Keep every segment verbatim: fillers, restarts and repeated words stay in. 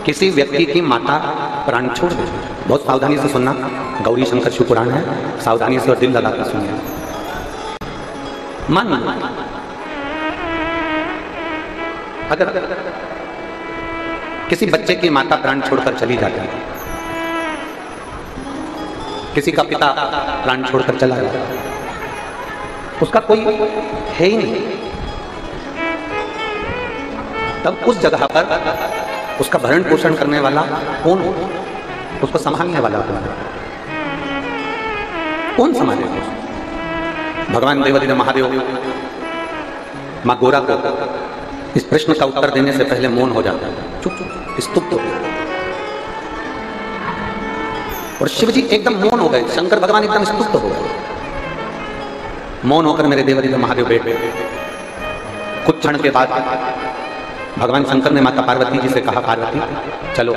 किसी व्यक्ति की माता प्राण छोड़ दे, बहुत सावधानी से सुनना, गौरी शंकर शिव पुराण है, सावधानी से और दिल लगाकर सुनिए। मन अगर किसी बच्चे की माता प्राण छोड़कर चली जाती है, किसी का पिता प्राण छोड़कर चला जाता है, उसका कोई है ही नहीं, तब उस जगह पर उसका भरण पोषण करने वाला कौन हो? उसको संभालने वाला कौन? कौन संभालेगा? भगवान देवादिदेव महादेव मां गोरा को इस प्रश्न का उत्तर देने से पहले मौन हो जाता है, चुप चुप स्तुप्त हो गए, और शिव जी एकदम मौन हो गए, शंकर भगवान एकदम स्तुप्त हो गए। मौन होकर मेरे देवादिदेव महादेव बैठ गए। कुछ क्षण के बाद भगवान शंकर ने माता पार्वती जी से कहा, पार्वती चलो,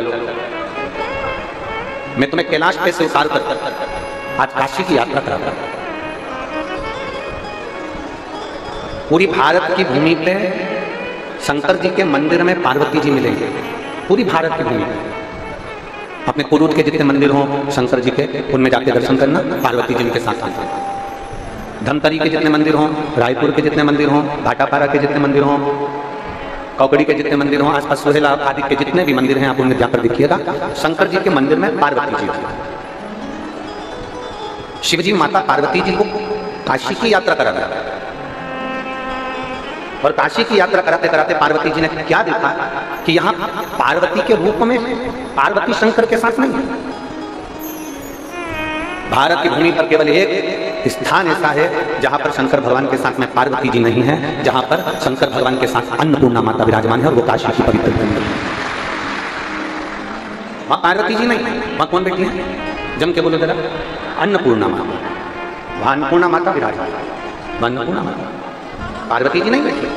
मैं तुम्हें कैलाश पे से उतार कर आज काशी की यात्रा कराता हूं। पूरी भारत की भूमि पे शंकर जी के मंदिर में पार्वती जी मिलेंगे, पूरी भारत की भूमि पे। अपने कुरूट के जितने मंदिर हों शंकर जी के, उनमें जाके दर्शन करना, पार्वती जी के साथ आते। धमतरी के जितने मंदिर हों, रायपुर के जितने मंदिर हों, भाटापारा के जितने मंदिर हों, कौकड़ी के जितने मंदिर हों, आसपास सोहेला आदि के जितने भी मंदिर हैं, आप उनमें जाकर देखिएगा, शंकर जी के मंदिर में पार्वती जी होती। शिव जी माता पार्वती जी को काशी की यात्रा करा दिया, और काशी की यात्रा कराते कराते पार्वती जी ने क्या देखा कि यहाँ पार्वती के रूप में पार्वती शंकर के साथ नहीं है। भारत की भूमि पर केवल एक स्थान ऐसा है जहां पर शंकर भगवान के साथ में पार्वती जी नहीं है, जहां पर शंकर भगवान के साथ अन्नपूर्णा माता विराजमान है, और वो काशी की पवित्र भूमि है। वहां पार्वती जी नहीं, वहां कौन बैठी है? जम के बोलो जरा, अन्नपूर्णा माता। वहां अन्नपूर्णा माता विराजमान है, अन्नपूर्णा माता, पार्वती जी नहीं बैठी।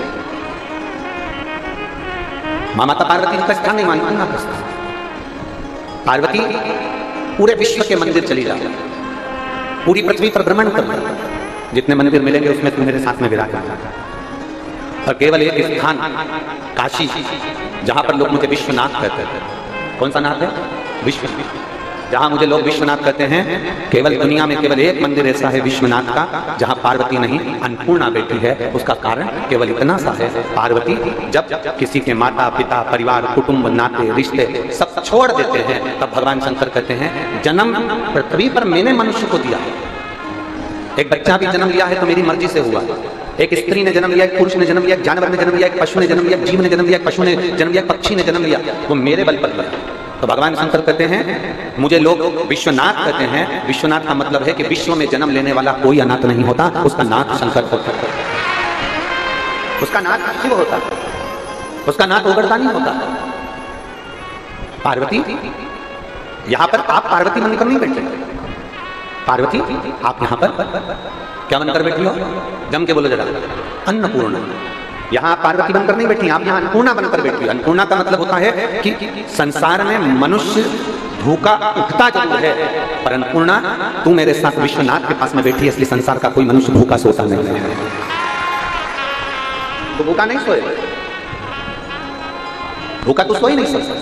मां माता पार्वती जी का स्थान नहीं, अन्नपूर्णा का स्थान। पार्वती पूरे विश्व के मंदिर चली जाती है, पूरी पृथ्वी पर भ्रमण कर, जितने मंदिर मिलेंगे उसमें तुम मेरे साथ में विराजमान, और केवल एक स्थान काशी, जहां पर लोग मुझे विश्वनाथ कहते थे। कौन सा नाथ है? विश्व। जहां मुझे लोग विश्वनाथ कहते हैं, केवल दुनिया में केवल एक मंदिर ऐसा है विश्वनाथ का जहां पार्वती नहीं अन्नपूर्णा बैठी है। उसका कारण केवल इतना सा है, पार्वती जब किसी के माता पिता परिवार कुटुंब नाते रिश्ते सब छोड़ देते हैं, तब भगवान शंकर कहते हैं, जन्म पृथ्वी पर मैंने मनुष्य को दिया। एक बच्चा भी जन्म लिया है तो मेरी मर्जी से हुआ। एक स्त्री ने जन्म लिया, एक पुरुष ने जन्म लिया, एक जानवर ने जन्म लिया, एक पशु ने जन्म लिया, जीव ने जन्म लिया, पशु ने जन्म लिया, पक्षी ने जन्म लिया, वो मेरे बल पर लिया। तो भगवान शंकर कहते हैं, मुझे लोग विश्वनाथ कहते हैं। विश्वनाथ का मतलब है कि विश्व में जन्म लेने वाला कोई अनाथ नहीं होता, उसका नाथ शंकर होता है, उसका नाथ शिव होता है, उसका नाथ ओगरदानी होता है। पार्वती, यहां पर आप पार्वती बनकर नहीं बैठे, पार्वती आप यहां पर क्या बनकर बैठी हो? जम के बोलो जरा, अन्नपूर्णा। यहाँ पार्वती बनकर नहीं बैठी, आप यहाँ अन्नपूर्णा बनकर बैठी। अन्नपूर्णा का मतलब होता है कि संसार में मनुष्य भूखा उठता जरूर है, पर अन्नपूर्णा तू मेरे साथ विश्वनाथ के पास में बैठी है, इसलिए संसार का कोई मनुष्य भूखा सोता नहीं है। तो भूखा नहीं सोए, भूखा तो सो ही नहीं सकता।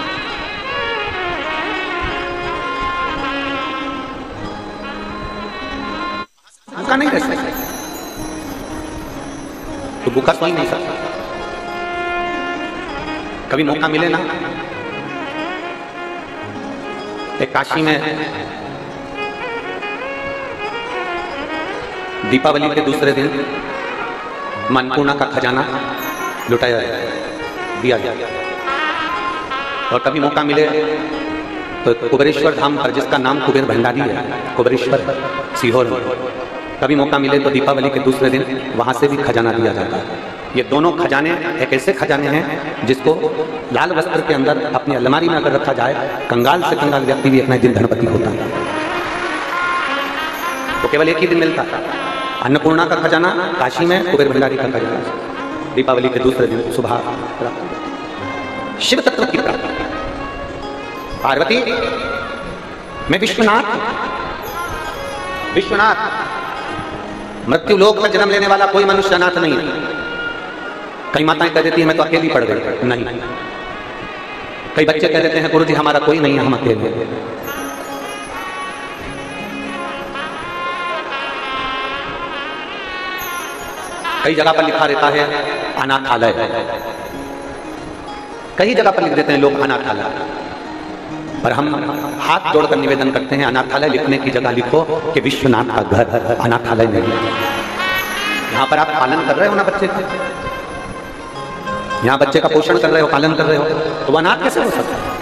भूखा नहीं रह सकता, तो भूखा सो ही नहीं सकता। कभी मौका मिले ना, एक काशी में दीपावली के दूसरे दिन अन्नपूर्णा का खजाना लुटाया दिया गया। और कभी मौका मिले तो कुबेरेश्वर धाम पर, जिसका नाम कुबेर भंडारी है, कुबेरेश्वर सीहोर में, कभी मौका मिले तो दीपावली के दूसरे दिन वहां से भी खजाना दिया जाता है। ये दोनों खजाने एक ऐसे खजाने हैं जिसको लाल वस्त्र के अंदर अपनी अलमारी में अगर रखा जाए, कंगाल से कंगाल व्यक्ति भी अपना दिन धनपति होता है। तो केवल एक ही दिन मिलता है अन्नपूर्णा का खजाना काशी में, कुबेर भंडारी का खजाना दीपावली के दूसरे दिन सुबह। शिव तत्व की प्राप्ति। पार्वती, मैं विश्वनाथ, विश्वनाथ, मृत्यु लोक में जन्म लेने वाला कोई मनुष्य अनाथ नहीं है। कई माताएं कह देती है मैं तो अकेली पड़ गई, नहीं, कई बच्चे कह देते हैं गुरु जी हमारा कोई नहीं है, हम अकेले। कई जगह पर लिखा रहता है अनाथालय, कई जगह पर लिख देते हैं लोग अनाथालय, पर हम हाथ जोड़कर निवेदन करते हैं अनाथालय लिखने की जगह लिखो कि विश्वनाथ का घर, अनाथालय नहीं। यहाँ पर आप पालन कर रहे हो ना बच्चे का, यहाँ बच्चे का पोषण कर रहे हो, पालन कर रहे हो, तो वो अनाथ कैसे हो सकता है?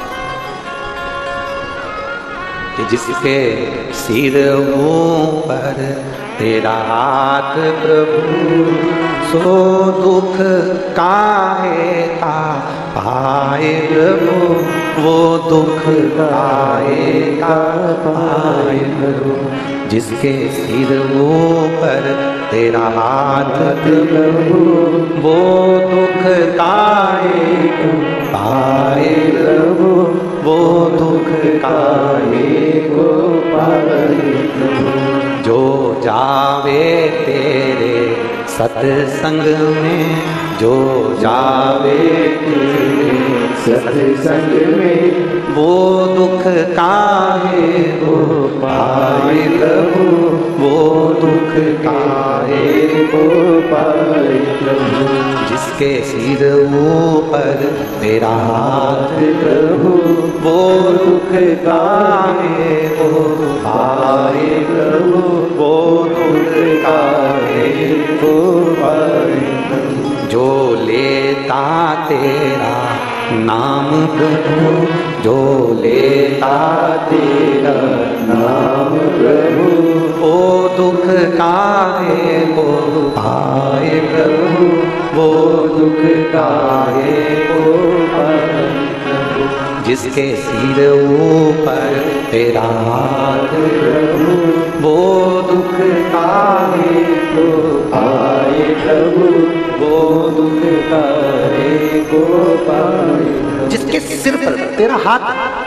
कि जिसके सिर ऊपर तेरा हाथ प्रभु, सो दुख काहे का पाए प्रभु, वो दुख काहे का पाए प्रभु। जिसके सिर ऊपर तेरा हाथ प्रभु, वो दुख काहे को पाए प्रभु, वो दुख काहे को पाए प्रभु। जो जावे तेरे सत्संग में, जो जावे तेरे सत्संग में, वो दुख काहे को पाए प्रभु, वो दुख काहे को पाए प्रभु। जिसके सिर ऊपर तेरा हाथ प्रभु, वो दुख काहे को पाए प्रभु, वो दुख काहे को पाए प्रभु। जो लेता तेरा नाम प्रभु, जो लेता तेरा नाम प्रभु, वो दुख काहे को पाए प्रभु, वो दुख काहे को पाए प्रभु। जिसके सिर ऊपर तेरा हाथ प्रभु, वो दुख काहे को पाए प्रभु, वो दुख काहे को पाए। जिसके सिर पर तेरा हाथ,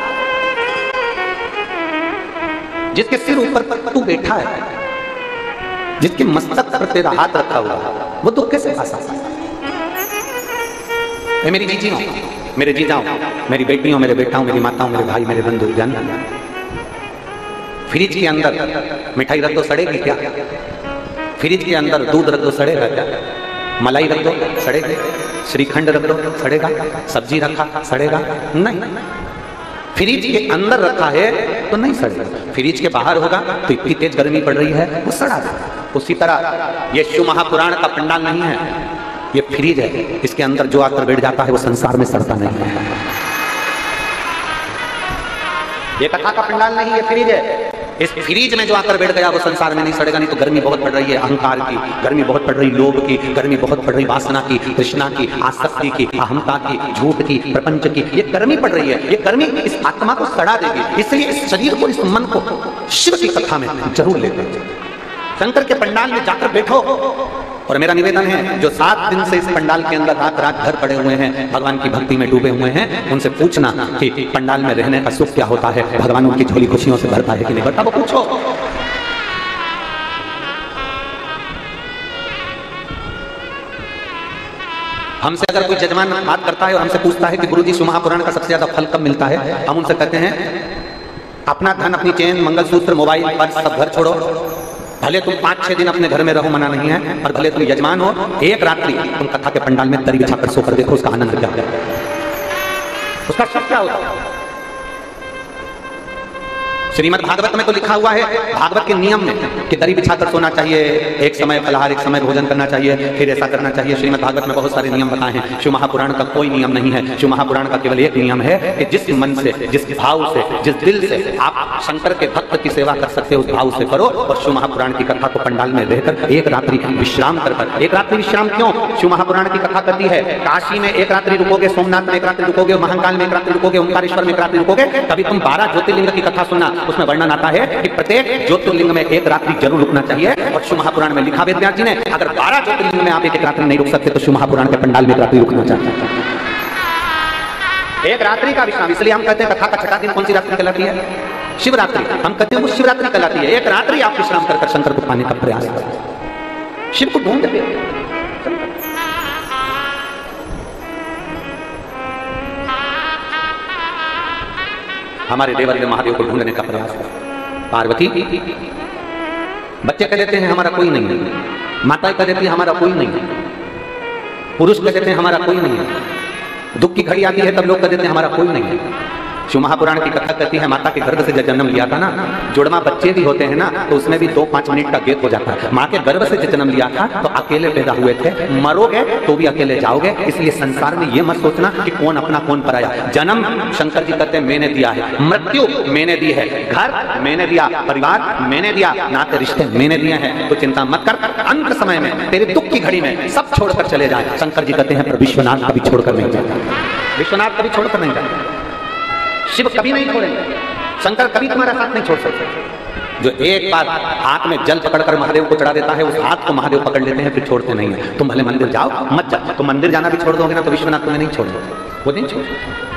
जिसके सिर ऊपर पर तू बैठा है, जिसके मस्तक पर तेरा हाथ रखा हुआ, वो दुख कैसे पा सकता है? मेरी जीजी हो, मेरे जीजा हो, मेरी बेटी हो, मेरे बेटा हो, मेरी माता हो, मेरे भाई, मेरे बंधु जन, फ्रिज के अंदर मिठाई रख दो सड़ेगी क्या? फ्रिज के अंदर दूध रख दो सड़ेगा क्या? मलाई रख दो सड़ेगा? श्रीखंड रख दो सड़ेगा? सब्जी रखा सड़ेगा? नहीं। फ्रिज के अंदर रखा है तो नहीं सड़ेगा, फ्रिज के बाहर होगा तो इतनी तेज गर्मी पड़ रही है वो सड़ा देगा। उसी तरह ये शिव महापुराण का पंडाल नहीं है, ये फ्रिज है, इसके अंदर जो आकर बैठ जाता है वो संसार में सड़ता नहीं है। ये कथा का पंडाल नहीं, ये फ्रिज है। इस फ्रिज में जो आकर बैठ गया वो संसार में नहीं सड़ेगा। नहीं तो गर्मी बहुत पड़ रही है अहंकार की, गर्मी बहुत पड़ रही लोभ की, गर्मी बहुत पड़ रही वासना की, तृष्णा की, आसक्ति की, अहंता की, झूठ की, प्रपंच की, ये गर्मी पड़ रही है। ये गर्मी इस आत्मा को सड़ा देगी। इसलिए इस शरीर को, इस मन को शिव की कथा में जरूर लेते, शंकर के पंडाल में जाकर बैठो। और मेरा निवेदन है जो सात दिन से इस पंडाल के अंदर रात रात भर पड़े हुए हैं, भगवान की भक्ति में डूबे हुए हैं, उनसे पूछना कि पंडाल में रहने का सुख क्या होता है, भगवान उनकी झोली खुशियों से भरता है कि नहीं भरता, वो पूछो। हमसे अगर कोई जजमान बात करता है और हमसे पूछता है कि गुरुजी शिव महापुराण का सबसे ज्यादा फल कब मिलता है, हम उनसे कहते हैं अपना धन, अपनी चेन, मंगलसूत्र, मोबाइल, पर्स सब घर छोड़ो। भले तुम पांच छह दिन अपने घर में रहो, मना नहीं है, और भले तुम यजमान हो, एक रात्रि तुम कथा के पंडाल में दरी बिछाकर सोकर देखो, उसका आनंद क्या है, उसका सब क्या होता है। श्रीमद् भागवत में तो लिखा हुआ है, भागवत के नियम में, कि दरी बिछाकर सोना चाहिए, एक समय फलाहार, एक समय भोजन करना चाहिए, फिर ऐसा करना चाहिए। श्रीमद् भागवत में बहुत सारे नियम बताए हैं। शिव महापुराण का कोई नियम नहीं है। शिव महापुराण का केवल एक नियम है कि जिस मन से, जिस भाव से, जिस दिल से आप शंकर के भक्त की सेवा कर सकते हो, उस भाव से करो। और शिव महापुराण की कथा को पंडाल में रहकर एक रात्रि विश्राम कर कर, एक रात्रि विश्राम क्यों? शिव महापुराण की कथा करती है काशी में एक रात्रि रुकोगे, सोमनाथ में एक रात्रि रुकोगे, महाकाल में एक रात्रि रुकोगे, ओंकारेश्वर में एक रात्रि रुकोगे। कभी तुम बारह ज्योतिर्लिंग की कथा सुनना, उसमें वर्णन आता है कि प्रत्येक ज्योतिर्लिंग में एक रात्रि जरूर रुकना चाहिए। और शिव महापुराण में लिखा वेदव्यास जी ने, अगर बारह ज्योतिर्लिंग में आप एक एक रात्रि नहीं रुक सकते तो शिव महापुराण के पंडाल में एक रात्रि रुकना चाहिए, एक रात्रि का विश्राम। इसलिए हम कहते हैं कथा का छठा दिन कौन सी रात्रि कहलाती है? शिवरात्रि। हम कहते हैं वो शिवरात्रि कहलाती है। एक रात्रि आप विश्राम कर शंकर को पाने का प्रयास करें, शिव को ढूंढते। हमारे देवर ने महादेव को ढूंढने का प्रयास किया। पार्वती, बच्चे कह देते हैं हमारा कोई नहीं है, माता कह देती है हमारा कोई नहीं है, पुरुष कह देते हैं हमारा कोई नहीं है, दुख की घड़ी आती है तब लोग कह देते हैं हमारा कोई नहीं है। शिव महापुराण की कथा कहती है माता के गर्भ से जब जन्म लिया था ना, जुड़वा बच्चे भी होते हैं ना तो उसमें भी दो पांच मिनट का गैप हो जाता है। माँ के गर्भ से जब जन्म लिया था तो अकेले पैदा हुए थे, मरोगे तो भी अकेले जाओगे। इसलिए संसार में ये मत सोचना कि कौन अपना कौन पराया। जन्म शंकर जी कहते हैं मैंने दिया है, मृत्यु मैंने दी है, घर मैंने दिया, परिवार मैंने दिया, नाते रिश्ते मैंने दिए हैं। तो चिंता मत कर, अंत समय में तेरे दुख की घड़ी में सब छोड़कर चले जाए। शंकर जी कहते हैं पर विश्वनाथ कभी छोड़कर नहीं जाता, विश्वनाथ कभी छोड़कर नहीं जाता, शिव कभी नहीं छोड़ेंगे, शंकर कभी तुम्हारा साथ नहीं छोड़ सकते। जो एक बार हाथ में जल पकड़कर महादेव को चढ़ा देता है, उस हाथ को महादेव पकड़ लेते हैं, फिर छोड़ते नहीं है। तुम भले मंदिर जाओ मत जाओ, तो मंदिर जाना भी छोड़ दोगे ना तो विश्वनाथ तुम्हें नहीं छोड़ेंगे, वो नहीं छोड़।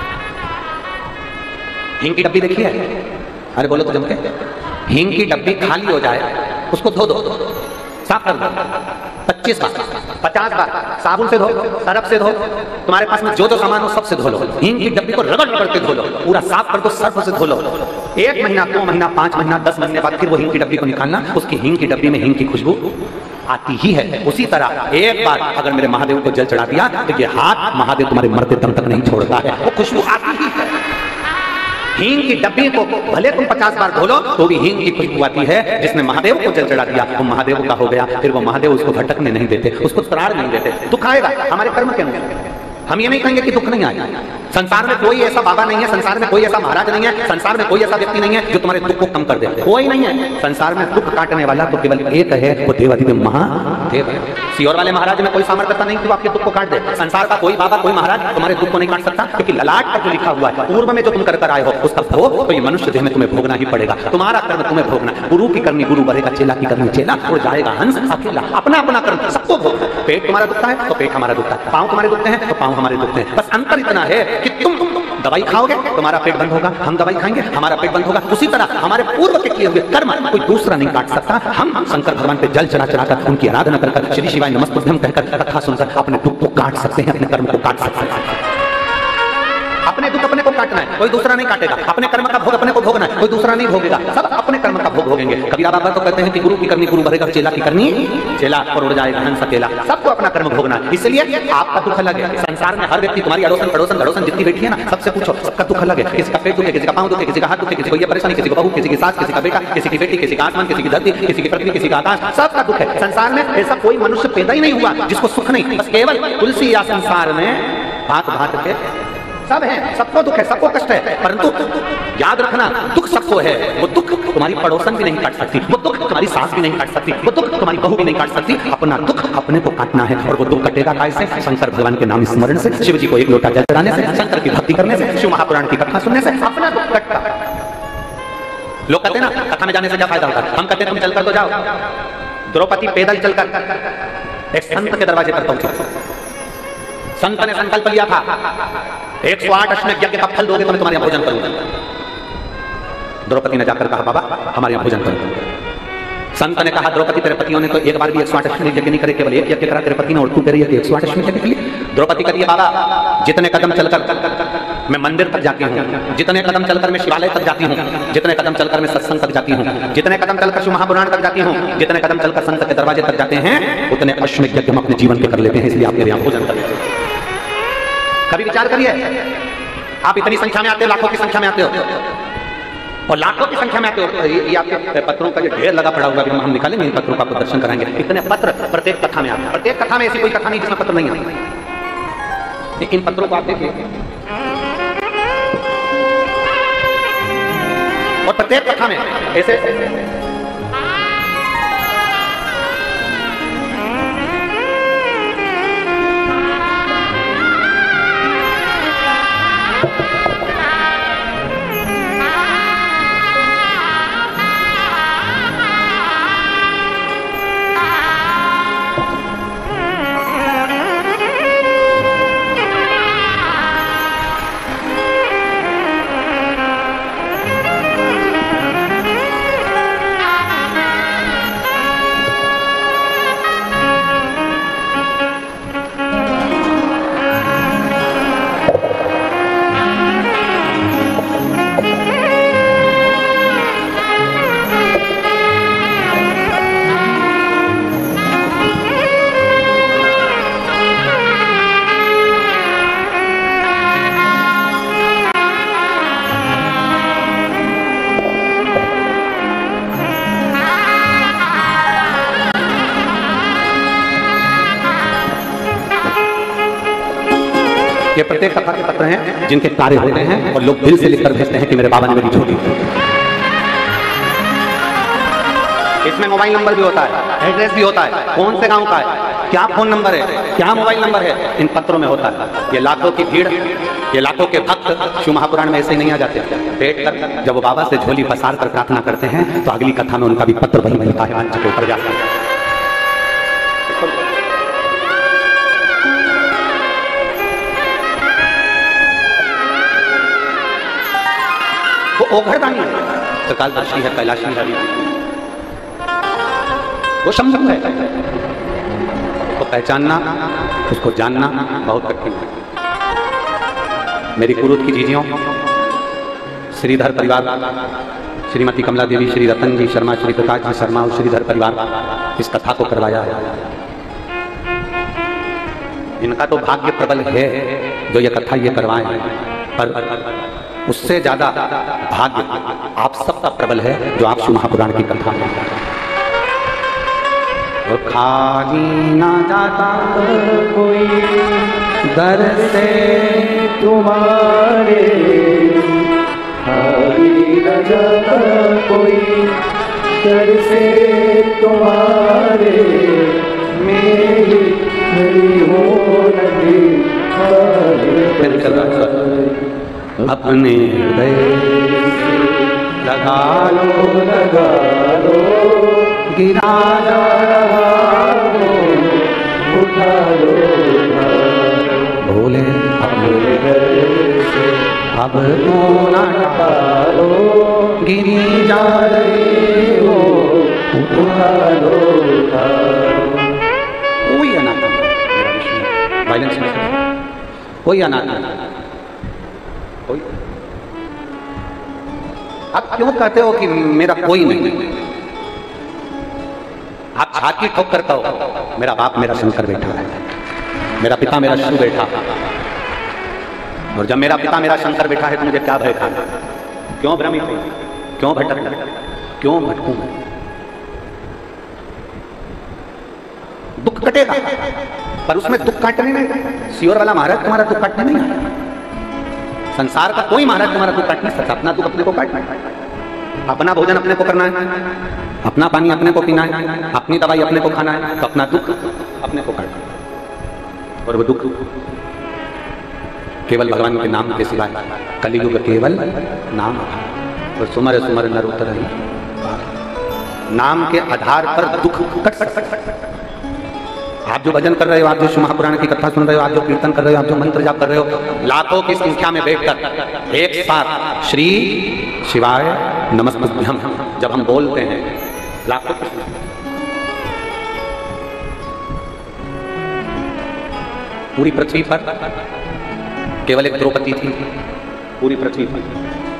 हिंग की डब्बी देखी है? अरे बोलो तो जम के, हिंग की डब्बी खाली हो जाए उसको धो दो, साफ कर दो, पच्चीस बार पचास बार साबुन से धो, सरफ से धो, तुम्हारे पास में जो जो सामान हो सबसे धो लो। हिंग की डब्बी को रगड़ रगड़ के धो लो, पूरा साफ कर दो, सर्फ से धो लो। एक महीना, दो महीना, पांच महीना, दस महीने बाद फिर वो हिंग की डब्बी को निकालना, उसकी हिंग की डब्बी में हिंग की खुशबू आती ही है। उसी तरह एक बार अगर मेरे महादेव को जल चढ़ा दिया तो ये हाथ महादेव तुम्हारे मरते दम तक नहीं छोड़ता है, वो खुशबू आती ही है। हींग की डब्बी को भले तुम पचास बार धो लो तो भी हींग की खुशबू आती है। जिसने महादेव को जल चढ़ा दिया वो महादेव का हो गया, फिर वो महादेव उसको भटकने नहीं देते, उसको त्राण नहीं देते। दुख आएगा हमारे कर्म के अनुसार, हम ये नहीं कहेंगे कि दुख नहीं आएगा। संसार में कोई ऐसा बाबा नहीं है, संसार में कोई ऐसा महाराज नहीं है, संसार में कोई ऐसा व्यक्ति नहीं है जो तुम्हारे दुख को कम कर दे, कोई नहीं है। संसार में दुख काटने वाला तो केवल एक है, वो देवाधिदेव महादेव है। सियोर वाले महाराज में कोई सामर्थ्य नहीं कि वो आपके दुख को काट दे। संसार का कोई बाबा कोई महाराज तुम्हारे दुख को नहीं काट सकता, क्योंकि ललाट पर जो लिखा हुआ है पूर्व में जो तुम कर कर आए हो उसका भोग तो ये मनुष्य देह में तुम्हें भोगना ही पड़ेगा। तुम्हारा कर्म तुम्हें भोगना, गुरु की करनी गुरु भरेगा, चेला की करनी चेला, उड़ जाएगा हंस अकेला। अपना अपना कर्म सबको भोग। पेट तुम्हारा दुखता है तो पेट हमारा दुखता है, पाँव तुम्हारे दुखते हैं तो पाँव हमारे दुखते हैं। बस अंतर इतना है कि तुम दवाई खाओगे तुम्हारा पेट बंद होगा, हम दवाई खाएंगे हमारा पेट बंद होगा। उसी तरह हमारे पूर्व के किए हुए कर्म कोई दूसरा नहीं काट सकता। हम शंकर भगवान पे जल चढ़ा चढ़ाकर उनकी आराधना कर श्री शिवाय नमस्तुभ्यं कहकर कथा सुनकर अपने दुख को काट सकते हैं, अपने कर्म को काट सकते हैं। अपने दुख अपने को काटना है, कोई दूसरा नहीं काटेगा। अपने कर्म का भोग अपने को भोगना है, कोई दूसरा नहीं भोगेगा। सब अपने कर्म का भोग भोगेंगे। कबीरा बाबा तो कहते हैं कि गुरु की करनी गुरु भरेगा, चेला की करनी चेला, और उड़ जाएगा हंस अकेला। सबको अपना कर्म भोगना है। इसलिए आपका दुख अलग है। संसार में हर व्यक्ति, तुम्हारी अड़ोसन पड़ोसन घड़ोसन जितनी बैठी है ना, सबसे पूछो, सबका दुख अलग है। किसी का पेट दुखे, किसी का पाँव दुखे, किसी का हाथ दुखे, किसी को ये परेशानी, किसी को बहू, किसी की सास, किसी का बेटा, किसी की बेटी, किसी का आसमान, किसी की धरती, किसी की पृथ्वी, किसी का आकाश, सबका दुख है। संसार में ऐसा कोई मनुष्य पैदा ही नहीं हुआ जिसको सुख नहीं। बस केवल तुलसी या संसार में भांत भांत के सब है, सबको दुख है, सबको कष्ट है। परंतु याद रखना, दुख सबको है। वो दुख तुम्हारी पड़ोसन भी नहीं काट सकती, वो दुख तुम्हारी सास भी नहीं काट सकती, वो दुख तुम्हारी बहू भी नहीं काट सकती। अपना दुख अपने को काटना है। और वो दुख कटेगा कैसे? शंकर भगवान के नाम स्मरण से, शिव जी को एक लोटा जल चढ़ाने से, शंकर की भक्ति करने से, शिव महापुराण की कथा सुनने से अपना दुख कटता। लोग कहते हैं ना कथा में जाने से क्या फायदा होता है, हम कहते हैं तुम चलकर तो जाओ। द्रौपदी पैदल चलकर एक संत के दरवाजे पर पहुंची। संत ने संकल्प लिया था, एक सौ आठ अश्वमेध यज्ञ का फल दोगे तो मैं तुम्हारे यहाँ भोजन करूंगा। द्रौपदी ने जाकर कहा बाबा हमारे यहाँ भोजन करूंगा। संत ने कहा द्रौपदी तेरे पतियों ने तो एक बार भी एक सौ आठ अश्वमेध यज्ञ नहीं करे, केवल एक यज्ञ करा तेरे पति ने, और तू कह रही है कि एक सौ आठ अश्वमेध यज्ञ के लिए। द्रौपदी कह रही है बाबा जितने कदम चलकर मैं मंदिर तक जाती हूँ, जितने कदम चलकर मैं शिवालय तक जाती हूँ, जितने कदम चलकर मैं सत्संग तक जाती हूँ, जितने कदम चलकर शिव महापुराण तक जाती हूँ, जितने कदम चलकर संत के दरवाजे तक जाते हैं, उतने अश्वमेध यज्ञ हम अपने जीवन के कर लेते हैं। इसलिए आप मेरे यहाँ भोजन कर लेते हैं। कभी विचार करिए, आप इतनी संख्या में आते हो, लाखों की संख्या में आते हो, और लाखों की संख्या में आते हो। ये आपके पत्रों का जो ढेर लगा पड़ा हुआ है, हम निकालेंगे इन पत्रों का, आपको दर्शन कराएंगे। इतने पत्र प्रत्येक कथा में आते हैं। प्रत्येक कथा में ऐसी कोई कथा नहीं जिसमें पत्र नहीं आते। इन पत्रों को आप देखिए, और प्रत्येक कथा में ऐसे प्रत्येक कथा के पत्र हैं जिनके कार्य होते हैं और लोग दिल से लिखकर भेजते हैं कि मेरे बाबा ने मेरी झोली। इसमें मोबाइल नंबर भी होता है, एड्रेस भी होता है, कौन से गांव का है, क्या फोन नंबर है, क्या मोबाइल नंबर है, इन पत्रों में होता है। ये लाखों की भीड़, ये लाखों के भक्त शिव महापुराण में ऐसे ही नहीं आ जाते। बैठ कर जब वो बाबा से झोली पसार कर प्रार्थना करते हैं तो अगली कथा में उनका भी पत्र वही मिलता है, मंच के ऊपर जाता है। वो ओघरदानी है, त्रिकालदर्शी है, कैलाशी है, वो शंभु है। उसको पहचानना, उसको जानना बहुत कठिन है। मेरी कुरुद की जीजियों, श्रीधर परिवार, श्रीमती कमला देवी, श्री रतन जी शर्मा, श्री प्रकाश जी शर्मा और श्रीधर परिवार इस कथा को करवाया है। इनका तो भाग्य प्रबल है जो ये कथा ये करवाए, पर उससे ज्यादा भाग्य आप सबका प्रबल है जो आप शिव महापुराण की कथा में खाली ना जाता कोई दर से तुम्हारे, खाली ना जाता कोई दर से तुम्हारे, मेरी मेरी हो लगी अपने हृदय लगा लो लगा लो, गिरा जा रहा हो उठा लो, भोले अपने से अब तो ना टालो, गिरी जा रही हो उठा लो। कोई अनाथ मेरा विष्णु वायलेंस में, कोई अनाथ कोई। आप क्यों कहते हो कि मेरा कोई नहीं? आप छाती ठोक करता हो मेरा बाप मेरा शंकर बैठा है, मेरा पिता मेरा शिव बैठा, और जब मेरा पिता मेरा शंकर बैठा है तो मुझे क्या भय था? क्यों भ्रमित हूं? क्यों भटक क्यों भटकूं? दुख कटेगा, पर उसमें दुख काटने में सियोर वाला महाराज तुम्हारा दुख काटने नहीं आया। संसार का कोई महाराज तुम्हारा दुख काट नहीं सकता। अपना दुख अपने को काटना है, अपना भोजन अपने को करना है, अपना पानी अपने को पीना है, अपनी दवाई अपने को खाना है, तो अपना दुख अपने को काटना है। और वो दुख केवल भगवान के नाम के सिवाय, कलियुग केवल नाम और सुमर सुमर नर उतर ही, नाम के आधार पर दुख कट सकता है। आप जो भजन कर रहे हो, आप जो शिव महापुराण की कथा सुन रहे हो, आप जो कीर्तन कर रहे हो, आप जो मंत्र जाप कर रहे हो, लाखों की संख्या में बैठकर एक साथ श्री शिवाय नमस्तुभ्यम जब हम बोलते हैं, लाखों की पूरी पृथ्वी पर केवल एक द्रौपदी थी, पूरी पृथ्वी पर।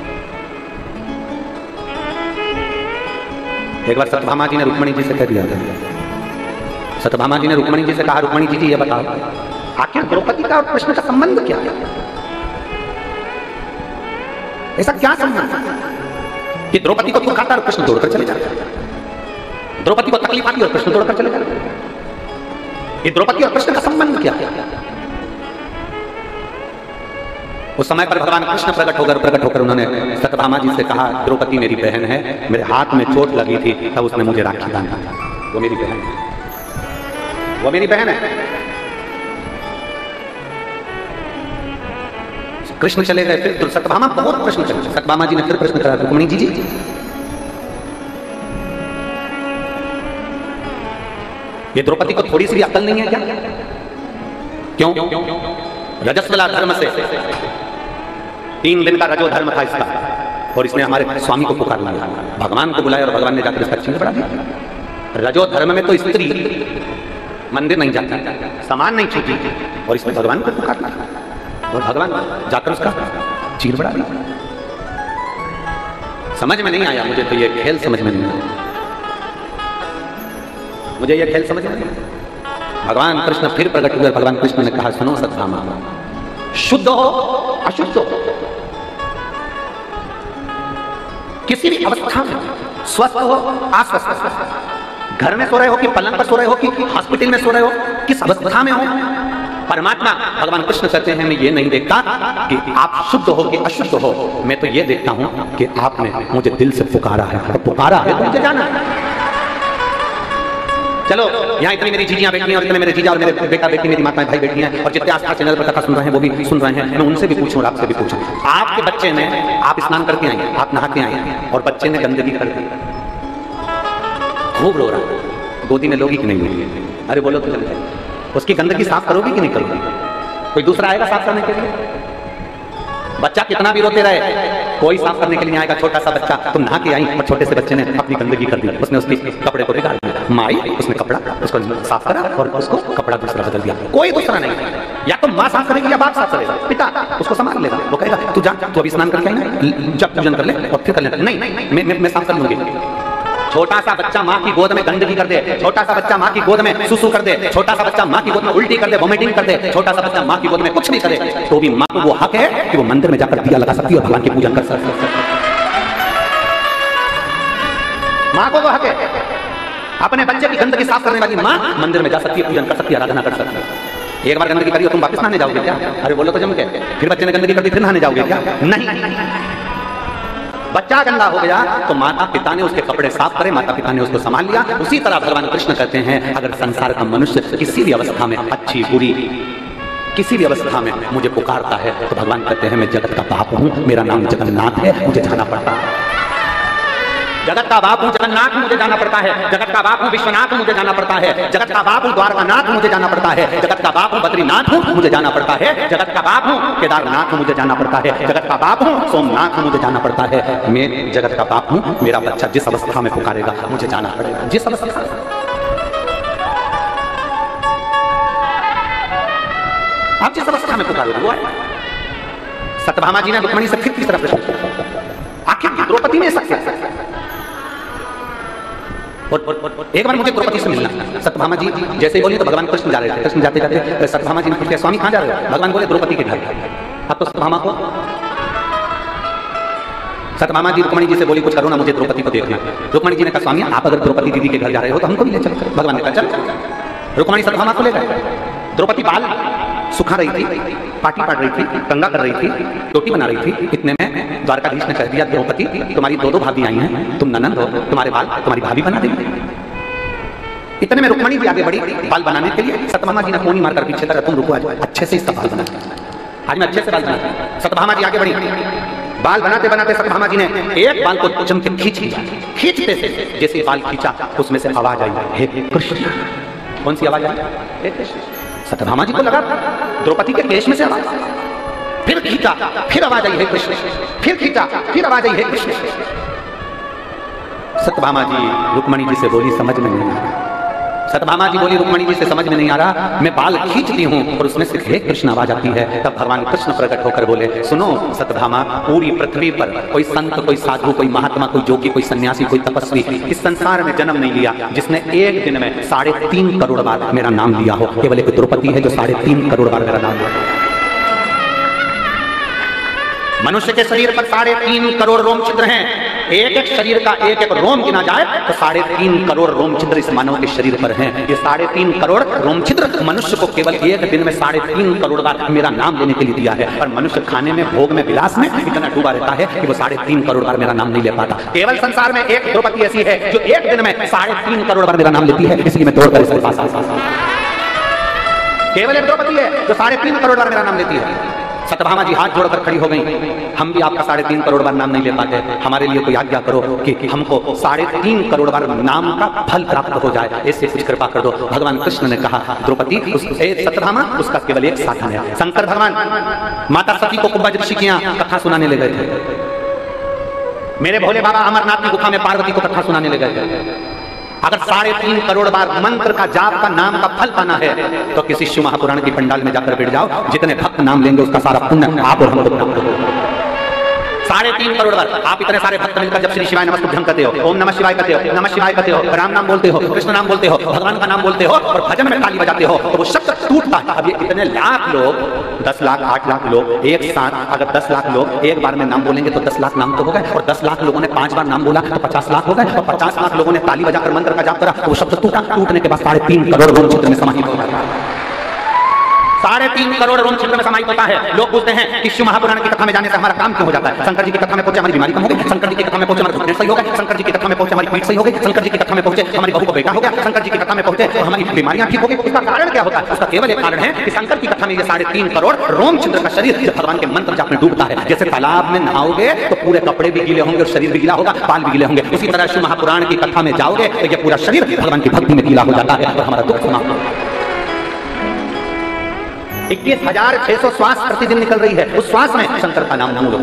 एक बार सत्यभामा जी ने रुक्मणी जी से कह दिया था, सत्यभामा जी ने रुक्मणी जी से कहा, रुक्मणी जी जी ये बताओ आखिर द्रौपदी का और कृष्ण का संबंध क्या है? ऐसा क्या संबंध कि द्रौपदी को दुख आता और कृष्ण दौड़कर चले जाते हैं, द्रौपदी को तकलीफ आती और कृष्ण दौड़कर चले जाते हैं? ये द्रौपदी और कृष्ण का संबंध क्या है? उस समय पर भगवान कृष्ण प्रकट होकर प्रकट होकर उन्होंने सत्यभामा जी से कहा, द्रौपदी मेरी बहन है, मेरे हाथ में चोट लगी थी तब उसने मुझे राखी बांधा था, वो मेरी बहन है, वो मेरी बहन है। कृष्ण चले गए, फिर सत्यभामा बहुत प्रश्न चले, सत्यभामा जी ने फिर प्रश्न करा, रुक्मिणी जी जी ये द्रौपदी को थोड़ी सी भी अकल नहीं है क्या? क्यों? रजस्वला धर्म से, तीन दिन का रजो धर्म था इसका, और इसने हमारे स्वामी को पुकार लिया, भगवान को बुलाया और भगवान ने जाकर इसका चिन्ह बढ़ा दिया। रजो धर्म में तो स्त्री मंदिर नहीं जाती, सामान नहीं छूती, और इसमें भगवान को पुकारना और भगवान जाकर उसका चीर बढ़ा दिया। समझ में नहीं आया मुझे, तो ये खेल समझ में नहीं आया मुझे, ये खेल समझ में नहीं आया। भगवान कृष्ण फिर प्रकट हुए, भगवान कृष्ण ने कहा, सुनो सत्यभामा, शुद्ध हो अशुद्ध हो, किसी भी अवस्था में, स्वस्थ हो अस्वस्थ हो, घर में सो रहे हो कि पलंग पर सो रहे हो कि हॉस्पिटल में सो रहे हो, किस अवस्था में हो, परमात्मा भगवान कृष्ण कहते हैं मैं ये नहीं देखता कि आप शुद्ध हो कि अशुद्ध हो, मैं तो ये देखता हूं कि आपने मुझे दिल से पुकारा है, तो पुकारा है तो मुझे जाना है। चलो यहाँ इतनी मेरी जीजियां बैठी हैं और इतने मेरे जीजा और मेरे बेटा बेटी मेरी माताएं भाई बैठी हैं और जितने आस्था चैनल पर कथा सुन रहे हैं वो भी सुन रहे हैं, मैं उनसे भी पूछूं और आपसे भी पूछूं, आपके बच्चे ने, आप स्नान करके आए, आप नहा के आए और बच्चे ने गंदगी कर दी, खूब रो रहा, गोदी में लोगी कि नहीं लोगी? अरे बोलो तो चल, उसकी गंदगी साफ करोगी कि नहीं करोगी? कोई दूसरा आएगा साफ करने के लिए? बच्चा कितना भी रोते रहे, कोई साफ करने के लिए आएगा। छोटा सा बच्चा, तुम नहा के आई और छोटे से बच्चे ने अपनी गंदगी कर दी, उसने उसके कपड़े को बिगाड़ दिया, माई उसने कपड़ा उसको साफ करा और उसको कपड़ा दूसरा बदल दिया। कोई दूसरा नहीं, या तो माँ साफ करेगी या बाप साफ करेगा, पिता उसको संभाल लेगा, वो कहेगा तू जा, तू अभी स्नान करके आई ना, जब पूजन कर ले और फिर कर ले। नहीं नहीं, मैं मैं, मैं साफ कर लूंगी। छोटा सा बच्चा माँ की गोद में गंदगी कर दे, छोटा सा बच्चा माँ की गोद में सुसु कर दे, छोटा सा बच्चा माँ की गोद में उल्टी कर दे, वोमिटिंग कर दे, छोटा सा बच्चा माँ की गोद में कुछ नहीं करे, तो भी माँ को वो हक है कि वो मंदिर में जाकर दिया लगा सकती है और भगवान की पूजन कर सकती है। माँ को वो हक है, अपने बच्चे की गंदगी साफ करने वाली माँ मंदिर में जा सकती है, पूजन कर सकती है, आराधना कर सकती है। एक बार गंदगी करी हो तुम वापस नहाने जाओगे क्या? अरे बोलो तो जम के, फिर बच्चे ने गंदगी कर दी फिर नहाने जाओगे क्या? नहीं, बच्चा गंदा हो गया तो माता पिता ने उसके कपड़े साफ करे, माता पिता ने उसको संभाल लिया। उसी तरह भगवान कृष्ण कहते हैं अगर संसार का मनुष्य किसी भी अवस्था में, अच्छी बुरी किसी भी अवस्था में मुझे पुकारता है तो भगवान कहते हैं मैं जगत का बाप हूं, मेरा नाम जगन्नाथ है, मुझे जाना पड़ता है। जगत का बाप हूं जगन्नाथ, मुझे जाना पड़ता है। जगत का बाप हूं विश्वनाथ, मुझे जाना पड़ता है। जगत का बाप हूं द्वारकानाथ, मुझे जाना पड़ता है। जगत का बाप हूं बद्रीनाथ हूं, मुझे जाना पड़ता है। जगत का बाप हूं केदारनाथ, मुझे जाना पड़ता है। जगत का बाप हूं सोमनाथ, मुझे जाना पड़ता है। मैं जगत का बाप हूं, मेरा बच्चा जिस अवस्था में पुकारेगा मुझे जाना पड़ेगा, जिस अवस्था। आप जिस अवस्था में पुकारोगे वो आएगा। सत्यभामा जी ने रुक्मिणी से फिर तीसरा प्रश्न किया, आखिर द्रौपदी में सत्य और, और, और एक बार मुझे द्रौपदी से मिलना। सत्यभामा जी जैसे ही बोली तो भगवान कृष्ण जा रहे थे, कृष्ण जाते जाते सत्यभामा जी ने पूछा स्वामी कहाँ जा रहे हो? भगवान बोले द्रौपदी के घर। अब तो सत्यभामा को सत्यभामा जी रुक्मिणी जी से बोली कुछ करो ना, मुझे द्रौपदी को देखना। रुक्मिणी जी ने कहा स्वामी आप अगर द्रौपदी दीदी के घर जा रहे हो तो हमको भी ले चलो। भगवान ने कहा चल। रुक्मिणी सत्यभामा को ले गए। द्रौपदी बाल सुखा रही थी, पाटी पाट रही थी, कंगा कर रही थी, रोटी बना रही थी। इतने में द्वारकाधीश ने कह दिया द्रौपदी तुम्हारी दो दो भाभी आई हैं, तुम ननंद हो, तुम्हारे बाल तुम्हारी भाभी बना देंगे। इतने में रुक्मिणी भी आगे बढ़ी बाल बनाने के लिए। सत्यभामा जी ने कोनी मारकर पीछे कर तुम रुको, आज अच्छे से इसका बाल बना, आज मैं अच्छे से बाल बना। सत्यभामा जी आगे बढ़ी, बाल बनाते बनाते सत्यभामा जी ने एक बाल को चम के खींच लिया। खींचते से जैसे बाल खींचा उसमें से आवाज आई हे कृष्ण। कौन सी आवाज आई? हे कृष्ण। सत्यभामा जी को लगा द्रौपदी के केश में से आवाज, फिर खींचा फिर आवाज आई हे कृष्ण, फिर खींचा फिर आवाज आई हे कृष्ण। सत्यभामा जी रुक्मिणी जी से बोली समझ में नहीं आ रहा। सत्यभामा जी बोली रुक्मिणी जी से समझ में नहीं आ रहा, मैं बाल खींचती हूँ और उसमें से हे कृष्ण आवाज आती है। तब भगवान कृष्ण प्रकट होकर बोले सुनो सत्यभामा, पूरी पृथ्वी पर कोई संत, कोई साधु, कोई महात्मा, कोई जोगी, कोई सन्यासी, कोई तपस्वी इस संसार में जन्म नहीं लिया जिसने एक दिन में साढ़े तीन करोड़ बार मेरा नाम लिया हो। केवल एक द्रौपदी है जो साढ़े तीन करोड़ बार मेरा नाम लिया। मनुष्य के शरीर पर साढ़े तीन करोड़ रोम छिद्र हैं। एक एक शरीर का एक एक रोम गिना जाए तो साढ़े तीन करोड़ रोम छिद्र इस मानव के शरीर पर हैं। ये साढ़े तीन करोड़ रोम छिद्र मनुष्य को केवल एक दिन में साढ़े तीन करोड़ बार मेरा नाम लेने के लिए दिया है। और मनुष्य खाने में, भोग में, विलास में इतना डूबा रहता है कि वो साढ़े तीन करोड़ बार मेरा नाम नहीं ले पाता। केवल संसार में एक द्रौपदी ऐसी है जो एक दिन में साढ़े तीन करोड़ बार मेरा नाम लेती है, इसलिए मैं तोड़कर इसके पास आता हूं। केवल एक द्रौपदी है जो साढ़े तीन करोड़ बार मेरा नाम लेती है। सत्यभामा जी हाथ जोड़कर खड़ी हो गई, हम भी आपका साढ़े तीन करोड़ बार नाम नहीं ले पाते, हमारे लिए कोई आज्ञा करो कि हमको साढ़े तीन करोड़ बार नाम का फल प्राप्त हो जाए, ऐसे कुछ कृपा कर दो। भगवान कृष्ण ने कहा द्रौपदी सत्यभामा उसका केवल एक साधन है। शंकर भगवान माता सती को कुब्बज ऋषि की कथा सुनाने ले गए थे। मेरे भोले बाबा अमरनाथ की गुफा में पार्वती को कथा सुनाने ले गए थे। अगर साढ़े तीन करोड़ बार मंत्र का जाप का नाम का फल पाना है तो किसी शिव महापुराण की पंडाल में जाकर बैठ जाओ, जितने भक्त नाम लेंगे उसका सारा पुण्य आप और हम लोग प्राप्त होगा। साढ़े तीन करोड़ बार आप इतने सारे भक्त मिलकर जब श्री शिवाय नमस्तुभ्यं कहते हो, ओम नमः शिवाय कहते हो, नमः शिवाय कहते हो, राम नाम बोलते हो, कृष्ण नाम बोलते हो, भगवान का नाम बोलते हो और भजन में ताली बजाते हो तो वो शब्द टूटता है। अब ये इतने लाख लोग, दस लाख आठ लाख लोग एक साथ, अगर दस लाख लोग एक बार में नाम बोलेंगे तो दस लाख नाम तो हो गए, और दस लाख लोगों ने पांच बार नाम बोला तो पचास लाख हो गए, और पचास लाख लोगों ने ताली बजाकर मंत्र का जाप करा तो वो शब्द टूटा। टूटने के बाद साढ़े तीन करोड़ रोम चित्र में समाहित हो गया। साढ़े तीन करोड़ रोम छिद्र में समाहित होता है। लोग पूछते हैं कि शिव महापुराण की कथा में जाने से हमारा काम क्यों हो जाता है? शंकर जी की कथा में पहुंचे हमारी बीमारी कम हो गई, शंकर जी की कथा में पहुंचे हमारा घुटने सही हो गए, शंकर जी की कथा में पहुंचे हमारी पीठ सही हो गई, शंकर जी की कथा में पहुंचे हमारी बहू को बेटा हो गया, शंकर जी की कथा में पहुंचे तो हमारी बीमारियां ठीक हो गई। इसका कारण क्या होता है? उसका केवल एक कारण है कि शंकर की कथा में ये साढ़े तीन करोड़ रोम छिद्र का शरीर जब भगवान के मंत्र जाप में डूबता है, जैसे तालाब में नहाओगे तो पूरे कपड़े भी गीले होंगे और शरीर भी गीला होगा, बाल भी गीले होंगे, उसी तरह शिव महापुराण की कथा में जाओगे तो ये पूरा शरीर भगवान की भक्ति में गीला हो जाता है और हमारा दुख समाप्त होता है। इक्कीस हजार छह सौ श्वास प्रतिदिन निकल रही है, उस श्वास में शंकर का नाम नाम लो।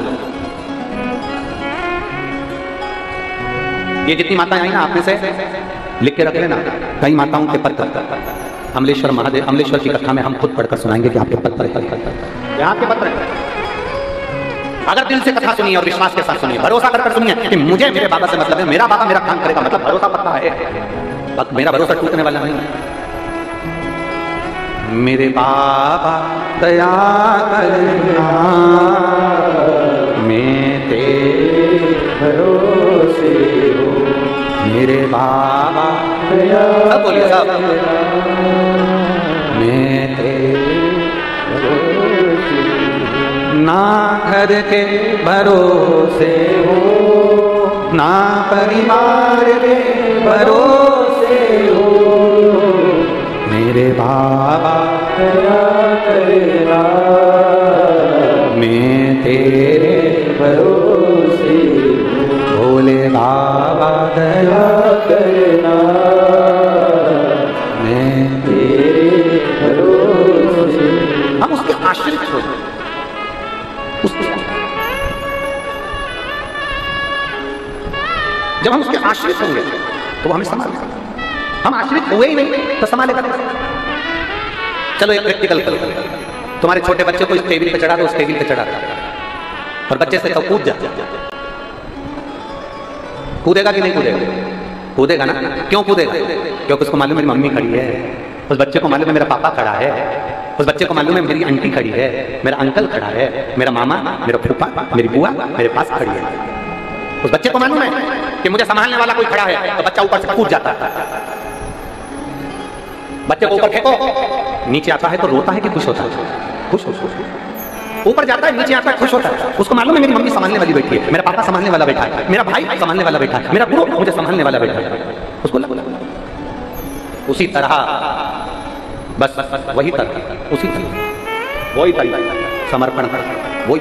ये जितनी माताएं आई ना, आप में से लिख के रख लेना, कई माताओं के पत्र अमलेश्वर महादेव अमलेश्वर की कथा में हम खुद पढ़कर सुनाएंगे कि आपके पत्र है, यहाँ के पत्र है। अगर दिल से कथा सुनिए और विश्वास के साथ सुनिए, भरोसा कर कर सुनिए कि मुझे मेरे बाबा से मतलब है, मेरा बाबा मेरा काम करेगा, मतलब भरोसा पक्का है, मेरा भरोसा टूटने वाला नहीं है। मेरे बाबा दया करना, मैं तेरे भरोसे हो, मेरे बाबा दया, सब बोलिए सब, मैं तेरे भरोसे, ना घर के भरोसे हो, ना परिवार के भरोसे हो, मेरे बाबा दया करना, मैं तेरे भरोसे, भोले बाबा दया करना, मैं तेरे भरोसे। हम उसके आश्रित हो, उसके जब हम उसके आश्रित होंगे तो वो हमें संभालेगा। हम आश्रित हुए ही नहीं तो संभालेगा। चलो एक प्रैक्टिकल करो, तुम्हारे छोटे बच्चे को इस टेबल पे चढ़ा दो, उस टेबल पे चढ़ा दो और बच्चे से तो कूद जा, कूदेगा कि नहीं कूदेगा? कूदेगा ना। क्यों कूदेगा? क्योंकि उसको मालूम है मेरी मम्मी खड़ी है, उस बच्चे को मालूम है मेरा पापा खड़ा है, उस बच्चे को मालूम है मेरी आंटी खड़ी है, मेरा अंकल खड़ा है, मेरा मामा, मेरा फूफा, मेरी बुआ मेरे पास खड़ी है। उस बच्चे को मालूम है कि मुझे संभालने वाला कोई खड़ा है, तो बच्चा ऊपर से कूद जाता है। बच्चे को ऊपर फेंको, नीचे आता है तो रोता है कि खुश होता है? खुश होता है। ऊपर जाता है, नीचे आता है, खुश होता है। उसको मालूम है मेरी मम्मी संभालने वाली बैठी है, मेरा पापा संभालने वाला बैठा है, मेरा भाई संभालने वाला बैठा है, मेरा गुरु मुझे संभालने वाला बैठा है। उसको लगा उसी तरह, बस वही तरह, उसी तरह, वही तरीका समर्पण कर, वही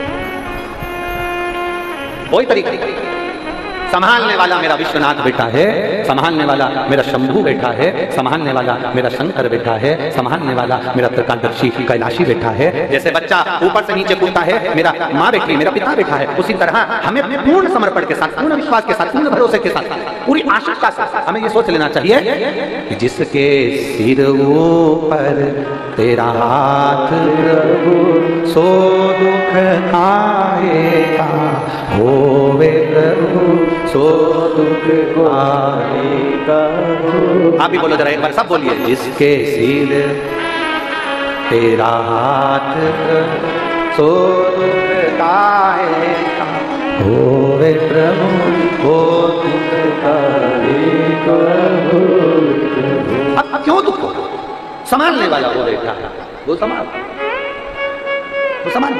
वही तरीका। संभालने वाला मेरा विश्वनाथ बैठा है, संभालने वाला मेरा शंभू बैठा है, संभालने वाला मेरा शंकर बैठा है, संभालने वाला मेरा त्रिकालदर्शी कैलाशी बैठा है। जैसे बच्चा ऊपर से नीचे कूदता है, मेरा माँ बैठी, मेरा पिता बैठा है, उसी तरह हमें पूर्ण समर्पण के साथ, पूर्ण विश्वास के साथ, पूर्ण भरोसे के साथ, पूरी आशा से हमें ये सोच लेना चाहिए कि जिसके सिर ऊपर तेरा हाथ प्रभु, सो दुख आएगा, होवे प्रभु सो दुख आएगा। आप भी बोलो जरा एक बार, सब बोलिए। जिसके सिर तेरा हाथ सो दुख आएगा, होवे प्रभु हो दुख आएगा। अब क्यों दुख? संभालने वाला वो बैठा है, वो संभाल, वो संभाल।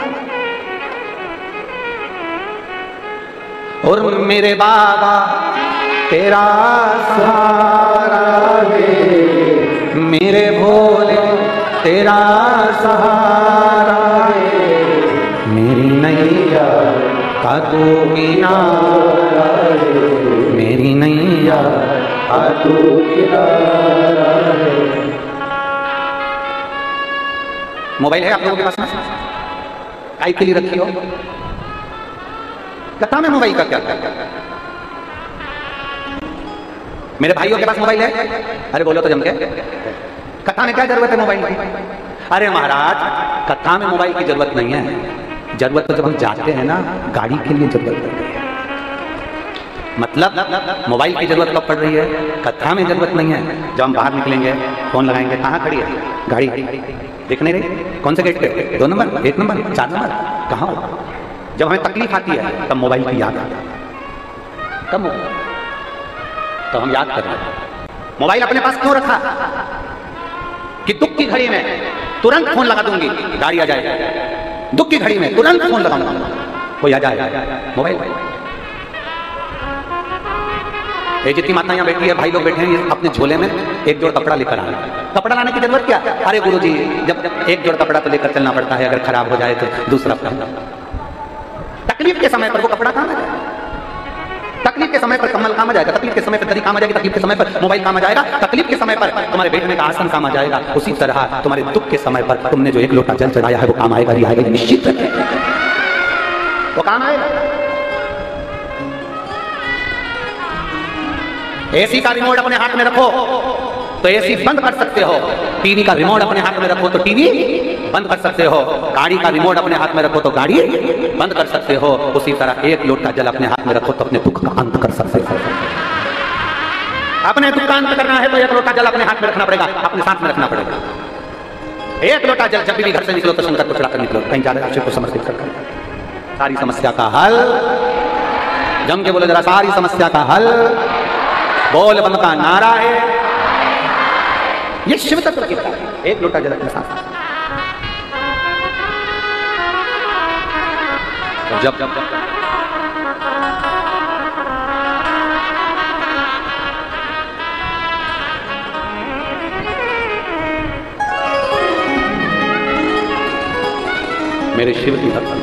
और मेरे बाबा तेरा सहारा है, मेरे भोले तेरा सहारा है, मेरी नैया का तू किनारा है, मेरी नैया का तू किनारा है। मोबाइल है आप लोगों के पास में? काहे के लिए रखी हो? कथा में मोबाइल का क्या क्या? मेरे भाइयों के पास मोबाइल है? अरे बोलो तो जम के। कथा में क्या जरूरत है मोबाइल की? अरे महाराज, कथा में मोबाइल की जरूरत नहीं है। जरूरत तो जब हम जाते हैं ना, गाड़ी के लिए जरूरत पड़ती है। मतलब मोबाइल की जरूरत कब पड़ रही है? कथा में जरूरत नहीं है। जब हम बाहर निकलेंगे, फोन लगाएंगे, कहाँ खड़ी है गाड़ी? दिख नहीं रही? कौन से गेट पे? दो नंबर, एक नंबर, चार नंबर, कहाँ हो? जब हमें तकलीफ आती है तब मोबाइल की याद आती है। कब तो हम याद कर रहे हैं। मोबाइल अपने पास क्यों रखा? कि दुख की घड़ी में तुरंत फोन लगा दूंगी, गाड़ी आ जाएगी। दुख की घड़ी में तुरंत फोन लगाऊंगा, कोई आ जाए मोबाइल। ये जितनी माता यहाँ बैठी है, भाई लोग बैठे हैं, ये अपने झोले में एक जोड़ कपड़ा लेकर आना। कपड़ा लाने की जरूरत क्या? अरे गुरुजी, जब एक जोड़ कपड़ा तो लेकर चलना पड़ता है, अगर खराब हो जाए तो दूसरा पहनना। तकलीफ के समय पर वो कपड़ा काम आ जाएगा, तकलीफ के समय पर कम्बल काम आ जाएगा, तकलीफ के समय पर दरी काम आ जाएगी, तकलीफ के समय पर मोबाइल काम आ जाएगा, तकलीफ के समय पर तुम्हारे बैठने का आसन काम आ जाएगा। उसी तरह तुम्हारे दुख के समय पर तुमने जो एक लोटा जल चढ़ाया है वो काम आएगा, नहीं आएगा निश्चित वो काम आएगा। एसी का रिमोट अपने हाथ में रखो तो एसी बंद कर सकते हो, टीवी का रिमोट अपने हाथ में रखो तो टीवी बंद कर सकते हो, गाड़ी का रिमोट अपने हाथ में रखो तो गाड़ी बंद कर सकते हो। उसी तरह एक लोटा जल अपने हाथ में रखो तो अपने दुख का अंत कर सकते हो। अपने दुख का अंत करना है तो एक लोटा जल अपने हाथ में रखना पड़ेगा, अपने साथ में रखना पड़ेगा। एक लोटा जल जब भी घर से निकलो तो शंकर को चढ़ाकर निकलो, कहीं ज्यादा को समर्पित कर। सारी समस्या का हल, जम के बोलो जरा, सारी समस्या का हल बोल बम का नारा है, ये शिव तत्व की है। एक लोटा जल अपने साथ। जब जब जब मेरे शिव की भक्ति,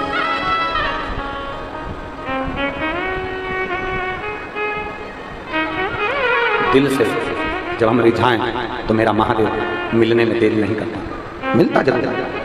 दिल से जब हम रिझाएं तो मेरा महादेव मिलने में देरी नहीं करता, मिलता जल्दी।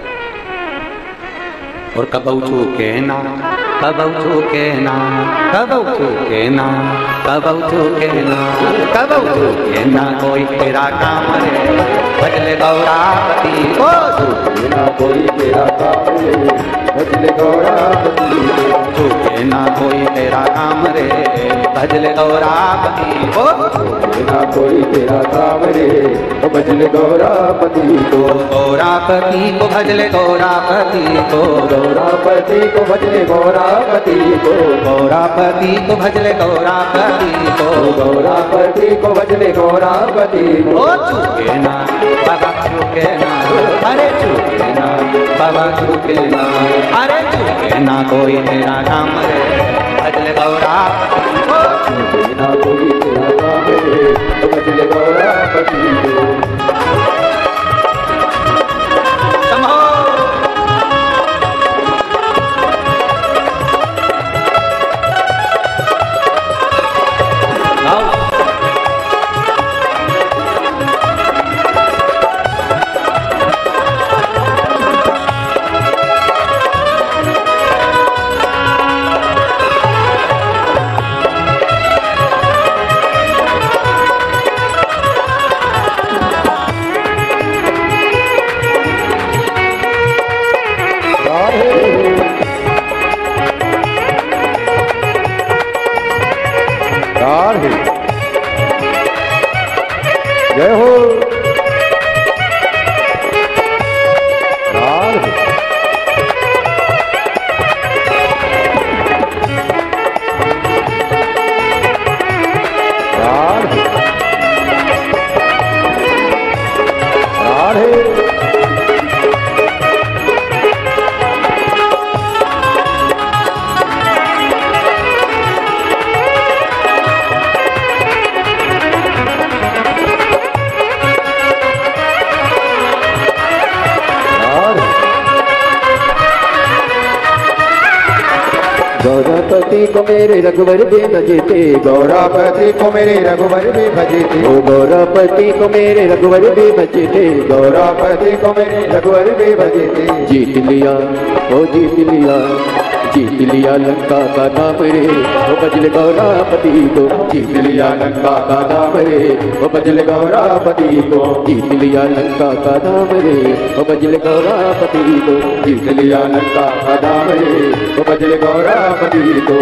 और कबऊ चूके ना, कबऊ चूके ना, कबऊ चूके ना, कबऊ चूके ना, कबऊ चूके ना, कोई तेरा काम रे भजले गौरापति को, चूके ना कोई तेरा काम रे भजले गौरापति को, चूके ना कोई तेरा काम रे भजले गौरापति को, चूके ना कोई तेरा काम रे भजले गौरापति को, गौरापति को भजले गौरापति को, गौरापति को भजले गौरापति को, गौरापति को भजले गौरापति को, गौरापति को भजले गौरापति को, चूके ना बाबा चूके ना, अरे चूके ना बाबा चूके ना, अरे चूके ना कोई तेरा काम रे भजले गौरापति को, चूके ना कोई तेरा काम रे भजले गौरापति को। जय हो गौरापति को मेरे रघुवर भी भजे थे, गौरापति को मेरे रघुवर भी भजे थे, ओ गौरापति को मेरे रघुवर भी भजे थे, गौरापति को मेरे रघुवर भी भजे थे। जीत लिया ओ जीत लिया, जीत लिया लंका का नाम रे ओ भजले गौरापति को, जीत लिया लंका का नाम रे ओ भजले गौरापति को, जीत लिया लंका का नाम रे ओ भजले गौरापति को, जीत लिया लंका का नाम रे ओ भजले गौरापति को।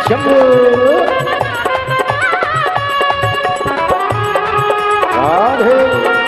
शंभू राधे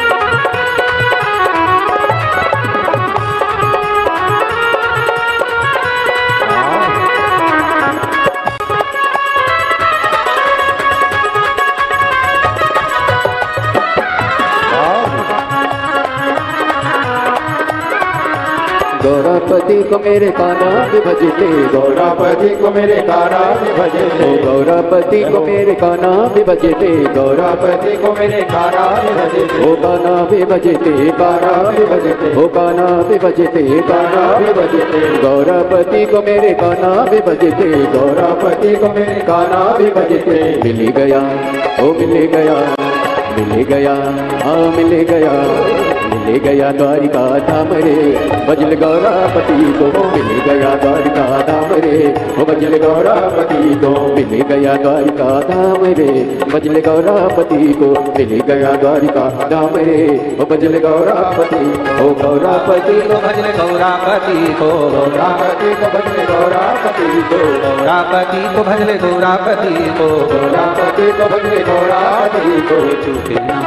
गौरापति को मेरे काना भी भजते, गौरापति को मेरे काना भी भजते, गौरापति को मेरे काना भी भजते, गौरापति को मेरे काना भी भजते, ओ काना भी भजते, काना भी भजते, ओ काना भी भजते, काना भी भजते, गौरापति को मेरे काना भी भजते, गौरापति को मेरे काना भी भजते। मिल गया ओ मिल गया, मिल गया हाँ मिल गया, मिल गया द्वारिका धाम रे भजल गौरापति को, मिल गया द्वारिका धाम रे ओ भजल गौरापति को, मिल गया द्वारिका धाम रे भजल गौरापति को, मिल गया द्वारिका धाम रे ओ भजल गौरापति ओ गौरापति को भजले गौरापति को, गौरापति को भजले गौरापति को, गौरापति को भजले गौरापति को, गौरापति को भजले गौरापति को। चूके ना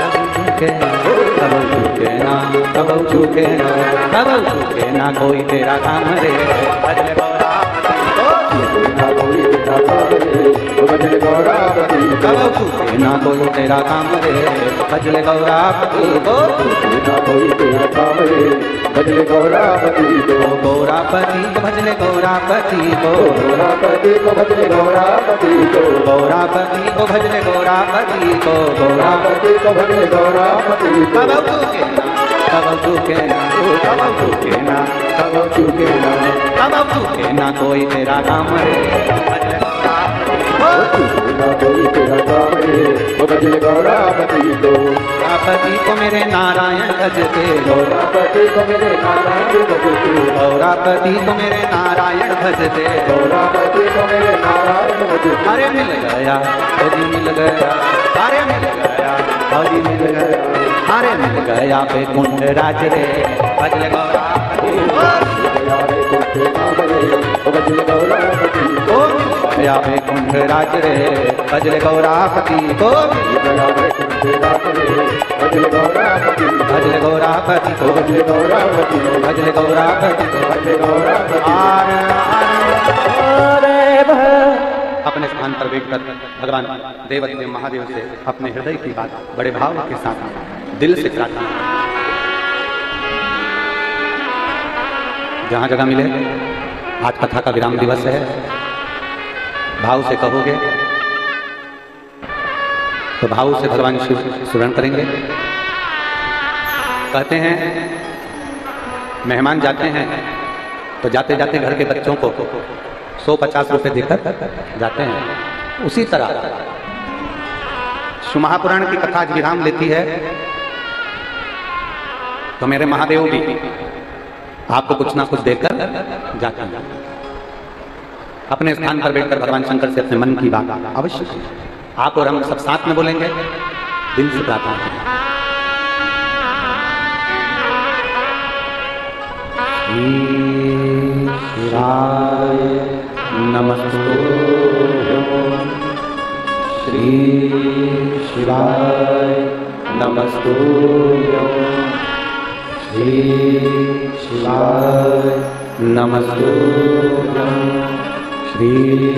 कब चूके ना कब चूके ना कब चूके ना कोई तेरा काम रे भजले गौरापति को, ना कोई तेरा काम रे भजले गौरापति को, कब चूके ना कोई तेरा काम रे भजले गौरापति को, ना कोई तेरा काम रे भजले गौरापति को। गौरापति को भजले गौरापति को, गौरापति को भजले गौरापति को, गौरापति को भजले गौरापति को, गौरापति को भजले गौरापति को। कब चूके ना कब चूके ना कब चूके ना कब चूके ना कब चूके ना कोई तेरा काम रे भजले गौरापति को, ना कोई तेरा काम रे भजले गौरापति को। गौरापति को मेरे नारायण भजते, गौरापति को मेरे नारायण भजते, गौरापति को मेरे नारायण भजते, गौरापति को मेरे नारायण भजते। अरे मिल गया खुदी मिल गया, अरे मिल गया खुदी मिल गया, अरे मिल गया पे कुंड राज रे भजले गौरापति को, भजले गौरापति को। गया पे कुंड राज रे भजले गौरापति को, भजले गौरापति भजले गौरापति को, भजले गौरापति भजले गौरापति को, भजले गौरापति। अपने स्थान पर बैठकर भगवान देवदेव महादेव से अपने हृदय की बात बड़े भाव के साथ दिल से प्रार्थना, जहां जगह मिले। आज कथा का विराम दिवस है, भाव से कहोगे तो भाव से भगवान शिव स्मरण करेंगे। कहते हैं मेहमान जाते हैं तो जाते जाते घर के बच्चों को सौ पचास रुपए देकर जाते हैं। उसी तरह महापुराण की कथा आज विराम लेती है तो मेरे महादेव भी आपको कुछ ना कुछ देकर जाते हैं। अपने स्थान पर बैठकर भगवान शंकर से अपने मन की बात अवश्य आप और हम सब साथ में बोलेंगे, दिल से प्रार्थना करेंगे। शिवाय नमस्तुभ्यं, श्री शिवाय नमस्तुभ्यं, श्री शिवाय नमस्तुभ्यं, श्री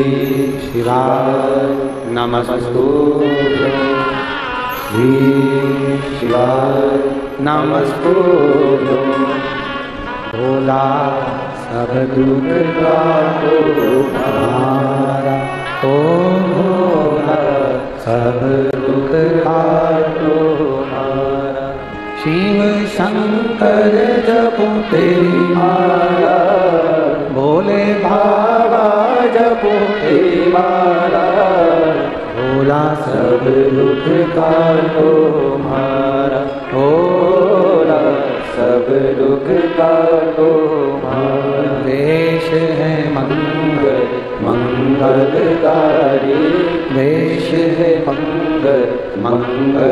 शिवाय नमस्तुभ्यं, श्री शिवाय नमस्तुभ्यं। भोला सब दुख का तुम्हारा, ओ भोला सब दुख का तुम्हारा, शिव शंकर जपो तेरी माला, भोले बाबा जपो तेरी माला, भोला सब दुख का तुम्हारा, भोला सब दुख का तुम्हारा। देश है मंगल मंगलकारी, देश है मंगल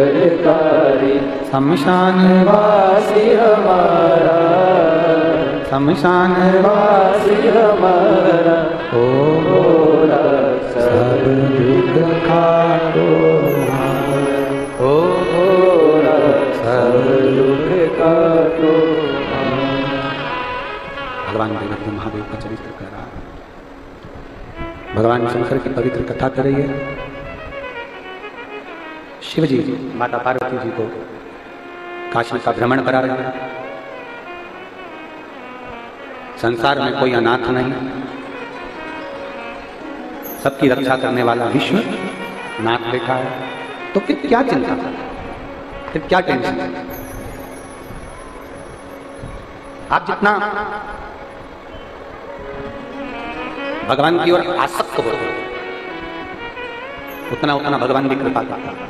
मंगलकारी, शमशान वासी हमारा, शमशान वासी हमारा हो सब दुख काटो हो सब दुख काटो। भगवान देवता महादेव का चरित्र कर रहा है, भगवान शंकर की पवित्र कथा कर रही है। शिव जी माता पार्वती जी को काशी का भ्रमण करा रहे हैं। संसार में कोई अनाथ नहीं, सबकी रक्षा करने वाला विश्व नाथ बैठा है, तो फिर क्या चिंता, फिर क्या टेंशन। आप जितना भगवान की ओर आसक्त होते हो, उतना उतना भगवान की कृपा करता है।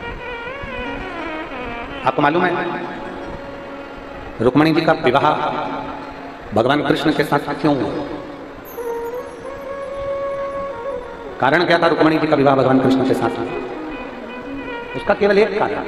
आपको मालूम है रुक्मणी जी का विवाह भगवान कृष्ण के साथ क्यों हुआ? कारण क्या था रुक्मणी जी का विवाह भगवान कृष्ण के साथ? उसका केवल एक कारण।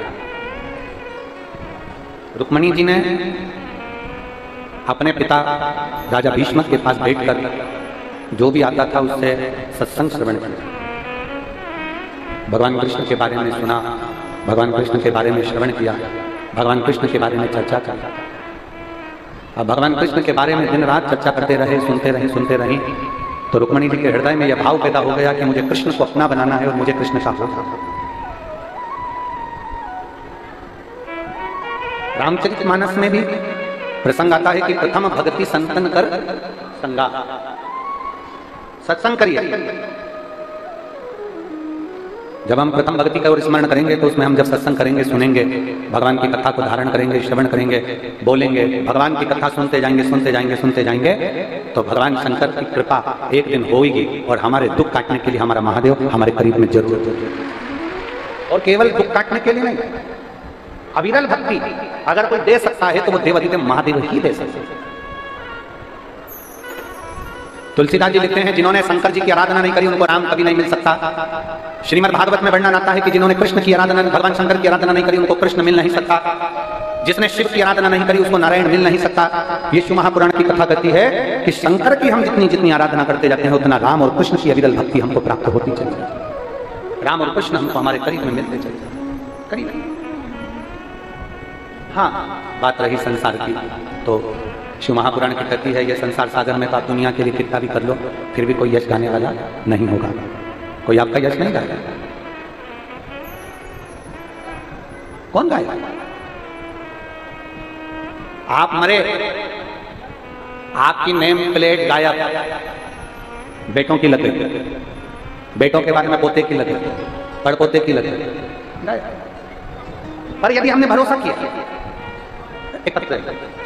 रुक्मणी जी ने अपने पिता राजा भीष्म के पास बैठकर जो भी आता था उससे सत्संग श्रवण किया, भगवान कृष्ण के बारे में सुना, भगवान कृष्ण के बारे में श्रवण किया, भगवान कृष्ण के बारे में चर्चा की। अब भगवान कृष्ण के बारे में दिन रात चर्चा करते रहे, सुनते रहे सुनते रहे तो रुक्मणी जी के हृदय में यह भाव पैदा हो गया कि मुझे कृष्ण को अपना बनाना है और मुझे कृष्ण का होना। रामचरितमानस में भी प्रसंग आता है कि प्रथम भक्ति संतन कर संगा, सत्संग करिए। जब हम प्रथम भक्ति का और स्मरण करेंगे तो उसमें हम जब सत्संग करेंगे, सुनेंगे, भगवान की कथा को धारण करेंगे, श्रवण करेंगे, बोलेंगे, भगवान की कथा सुनते जाएंगे सुनते जाएंगे सुनते जाएंगे तो भगवान शंकर की कृपा एक दिन होगी और हमारे दुख काटने के लिए हमारा महादेव हमारे करीब में जरूर होगा। और केवल दुख काटने के लिए नहीं, अविरल भक्ति अगर कोई दे सकता है तो वो देवादिदेव महादेव ही दे सकते हैं। तुलसीदास जी लिखते हैं जिन्होंने शंकर जी की आराधना नहीं करी उनको राम कभी नहीं मिल सकता। श्रीमद् भागवत में वर्णन आता है कि जिन्होंने कृष्ण की आराधना, भगवान शंकर की आराधना नहीं करी उनको कृष्ण मिल नहीं सकता। जिसने शिव की आराधना नहीं करी उसको नारायण मिल नहीं सकता। ये शिव महापुराण की कथा कहती है कि शंकर की हम जितनी जितनी आराधना करते जाते हैं उतना राम और कृष्ण की अविरल भक्ति हमको प्राप्त होती चली जाती। राम और कृष्ण हमको हमारे करीब में मिलते चले जाते करीब। हाँ, बात रही संसार की तो शिव महापुराण की कहती है ये संसार सागर में तो आप दुनिया के लिए कितना भी कर लो फिर भी कोई यश गाने वाला नहीं होगा, कोई आपका यश नहीं गाएगा। कौन गाएगा? आप मरे, आपकी नेम प्लेट गायब, बेटों की लग गई, बेटों के बाद में पोते की लग गई, पड़पोते की लग गई, गायब। पर यदि हमने भरोसा किया, एक पत्र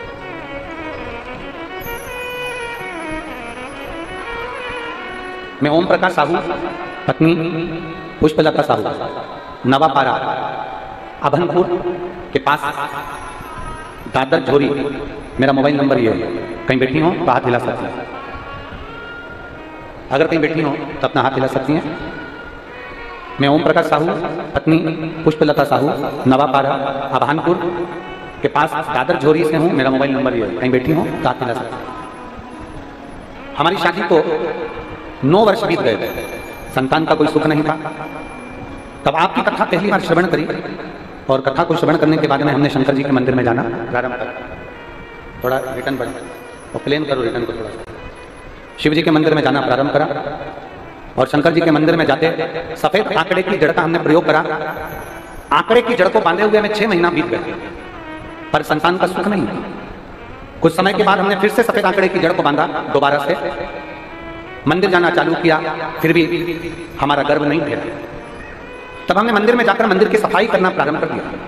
मैं ओम प्रकाश साहू, पत्नी पुष्पलता साहू, नवापारा अभनपुर के पास दादर झोरी, मेरा मोबाइल नंबर ये है। कहीं बैठी हो तो हाथ हिला सकती हैं, अगर कहीं बैठी हो तो अपना हाथ हिला सकती हैं। मैं ओम प्रकाश साहू, पत्नी पुष्पलता साहू, नवापारा अभानपुर के पास दादर झोरी से हूँ, मेरा मोबाइल नंबर ये है। कहीं बैठी हो तो हाथ हिला सकती हैं। हमारी शादी को नौ वर्ष बीत गए थे, संतान का कोई सुख नहीं था। तब आपकी कथा पहली बार श्रवण करी और कथा को श्रवण करने के बाद में हमने शंकर जी के मंदिर में जाना प्रारंभ करा। थोड़ा रिटर्न बढ़ और प्लेन करो, रिटर्न को थोड़ा सा। शिव जी के मंदिर में जाना प्रारंभ करा और शंकर जी के मंदिर में जाते सफेद आंकड़े की जड़ का हमने प्रयोग करा। आंकड़े की जड़ को बांधे हुए हमें छह महीना बीत गए पर संतान का सुख नहीं। कुछ समय के बाद हमने फिर से सफेद आंकड़े की जड़ को बांधा, दोबारा से मंदिर जाना चालू किया, फिर भी हमारा गर्भ नहीं फैला। तब हमने मंदिर में जाकर मंदिर की सफाई करना प्रारंभ कर दिया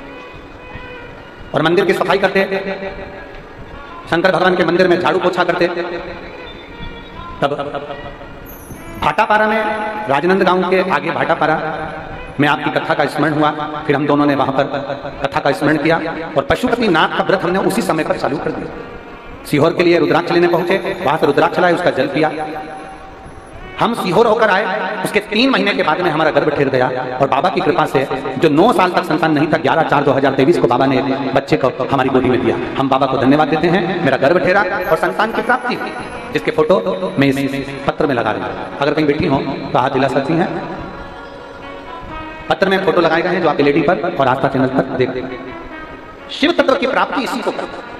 और मंदिर की सफाई करते शंकर भगवान के मंदिर में झाड़ू पोछा करते। तब भाटापारा में, राजनंद गांव के आगे भाटापारा में आपकी कथा का स्मरण हुआ। फिर हम दोनों ने वहां पर कथा का स्मरण किया और पशुपति नाथ का व्रत हमने उसी समय पर चालू कर दिया। सीहोर के लिए रुद्राक्ष लेने पहुंचे, वहां से रुद्राक्ष लाए, उसका जल पिया। हम सीहोर होकर आए, उसके तीन महीने के बाद में हमारा गर्भ ठहर गया और बाबा की कृपा से जो नौ साल तक संतान नहीं था, ग्यारह चार दो हजार तेईस को बाबा ने एक बच्चे को हमारी गोदी में दिया। हम बाबा को धन्यवाद देते हैं। मेरा गर्भ ठहरा और संतान की प्राप्ति हुई, जिसके फोटो मैं इस पत्र में लगा रही हूँ। अगर कहीं बैठी हो तो हाथ हिला सकती हैं। पत्र में फोटो लगाए गए हैं जो आप एलईडी पर और आस्था चैनल पर देख देंगे। शिव तत्व की प्राप्ति इसी को करता है,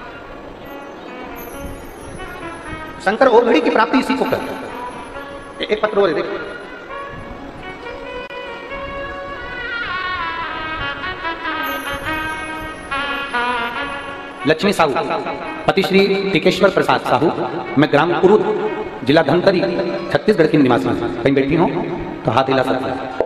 शंकर और घड़ी की प्राप्ति इसी को करता है। एक पत्र और देखो, लक्ष्मी साहू, पति श्री टिकेश्वर प्रसाद साहू, मैं ग्राम कुरुद, जिला धमतरी, छत्तीसगढ़ की निवासी हूँ। कहीं बैठी हो तो हाथ हिला सकते हैं,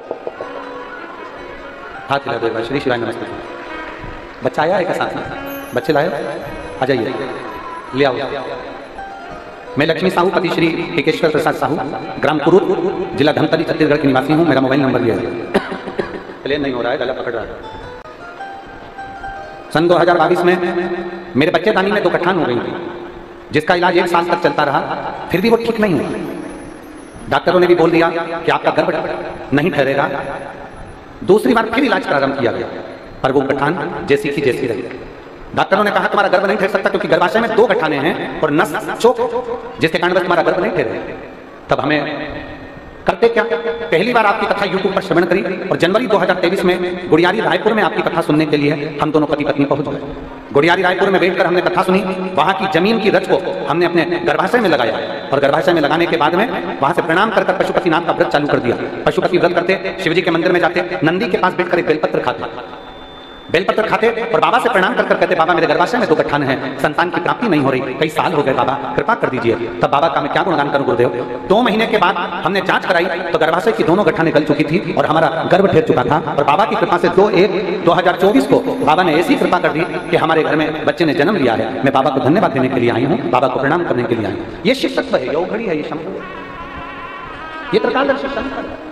हाथ हिला दो। श्री शिवाय नमस्ते। बच्चा आया है क्या साथ में? बच्चे लाए? आ जाइए, ले आओ। मैं लक्ष्मी साहू, पति श्री टिकेश्वर प्रसाद साहू, ग्राम कुरुद, जिला धमतरी, छत्तीसगढ़ की निवासी हूँ। मेरा मोबाइल नंबर दिया है। प्लेन नहीं हो रहा है, गला पकड़ रहा है। सन दो हजार बाईस में मेरे बच्चे दानी में दो गठान हो गई थी, जिसका इलाज एक साल तक चलता रहा, फिर भी वो ठीक नहीं हुआ। डॉक्टरों ने भी बोल दिया कि आपका गर्भ नहीं ठहरेगा। दूसरी बार फिर इलाज प्रारंभ किया गया, पर वो गठान जैसी की जैसी रही। डॉक्टरों ने कहा तुम्हारा गर्भ नहीं ठहर सकता क्योंकि गर्भाशय में दो गठाने हैं और नस चौक, जिसके कारण बस तुम्हारा गर्भ नहीं ठहरे। तब हमें करते क्या, पहली बार आपकी कथा यूट्यूब पर श्रवण करी और जनवरी दो हजार तेईस में गुड़ियारी रायपुर में आपकी कथा सुनने के लिए हम दोनों पति पत्नी पहुंच गए। गुड़ियारी रायपुर में बैठकर हमने कथा सुनी। वहां की जमीन की रच को हमने अपने गर्भाशय में लगाया और गर्भाशय में लगाने के बाद में वहां से प्रणाम कर पशुपति नाम का व्रत चालू कर दिया। पशुपति व्रत करते, शिवजी के मंदिर में जाते, नंदी के पास बैठकर एक बेलपत्र खाते, बेलपत्र खाते और बाबा से प्रणाम कर कर कहते बाबा मेरे गर्भाशय में दो गठान है, संतान की प्राप्ति नहीं हो रही, कई साल हो गए, बाबा कृपा कर दीजिए। तब बाबा का मैं क्या गुणगान करूं गुरुदेव। दो महीने के बाद हमने जांच कराई तो गर्भाशय की दोनों गठाने गल चुकी थी और हमारा गर्भ ठहर चुका था। और बाबा की कृपा से दो एक दो हजार चौबीस को बाबा ने ऐसी कृपा कर दी कि हमारे घर में बच्चे ने जन्म लिया है। मैं बाबा को धन्यवाद देने के लिए आई हूँ, बाबा को प्रणाम करने के लिए आई हूँ। ये शिव तत्व है, ये घड़ी है, ये शंकर, ये त्रिकालदर्शी शंकर है।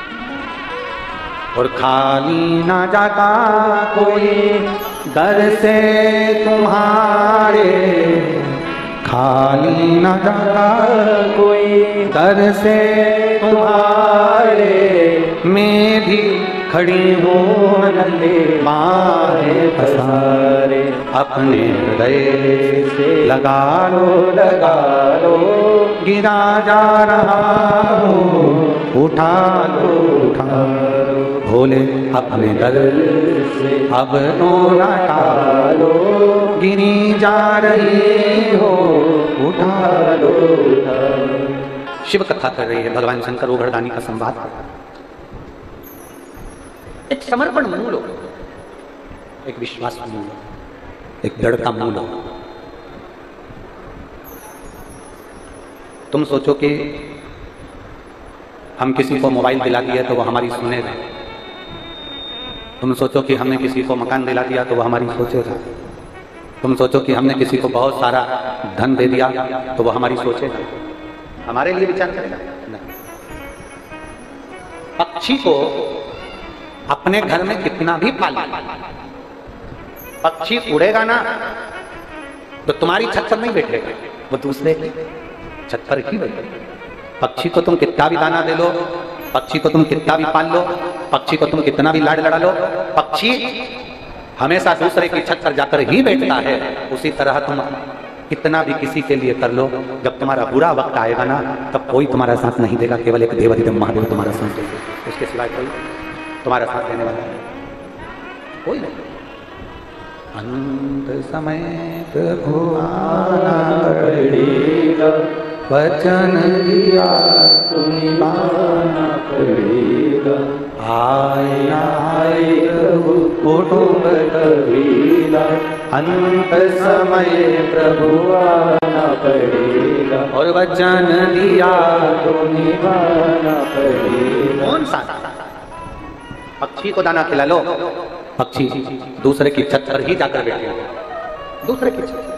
और खाली ना जाता कोई दर से तुम्हारे, खाली ना जाता कोई दर से तुम्हारे, मैं भी खड़ी हूँ नंदे बाहें पसारे, अपने हृदय से लगा लो लगा लो, गिरा जा रहा हूँ उठा लो उठा लो, भोले अपने दर से अब रोना टालो, गिरी जा रही हो उठा लो उठा लो। शिव कथा कर रही है भगवान शंकर ओघड़दानी का संवाद। एक समर्पण मूल हो, एक विश्वास मूल हो, एक दृढ़ता मूल हो। तुम सोचो कि हम किसी को मोबाइल दिला दिया तो वो हमारी सुनेगा। तुम सोचो कि हमने किसी को मकान दिला दिया तो वो हमारी सोचेगा। तुम सोचो कि हमने किसी को बहुत सारा धन दे दिया तो वो हमारी सोचेगा, हमारे लिए विचार करेगा। नहीं। पक्षी को अपने घर में कितना भी पाले, पक्षी उड़ेगा ना तो तुम्हारी छत पर नहीं बैठेगा, वो दूसरे की छत पर ही बैठेगा। पक्षी को तुम कितना भी दाना दे लो, पक्षी को तुम कितना भी पाल लो, पक्षी को तुम कितना भी लाड लड़ा लो, पक्षी हमेशा दूसरे की छत पर जाकर ही बैठता है। उसी तरह तुम कितना भी किसी के लिए कर लो, जब तुम्हारा बुरा वक्त आएगा ना तब कोई तुम्हारा साथ नहीं देगा, केवल एक देवाधिदेव महादेव तुम्हारा साथ देगा, उसके सिवाय कोई तुम्हारा साथ देने वाला कोई नहीं। अंत समय प्रभु आना पड़ेगा, वचन दिया तो निभाना पड़ेगा, आए आए प्रभु कुटुंब कबीला, अंत समय प्रभु आना पड़ेगा और वचन दिया तो निभाना पड़ेगा। कौन सा पक्षी को दाना खिला लो, पक्षी दूसरे की छत पर ही जाकर बैठे, दूसरे की छत।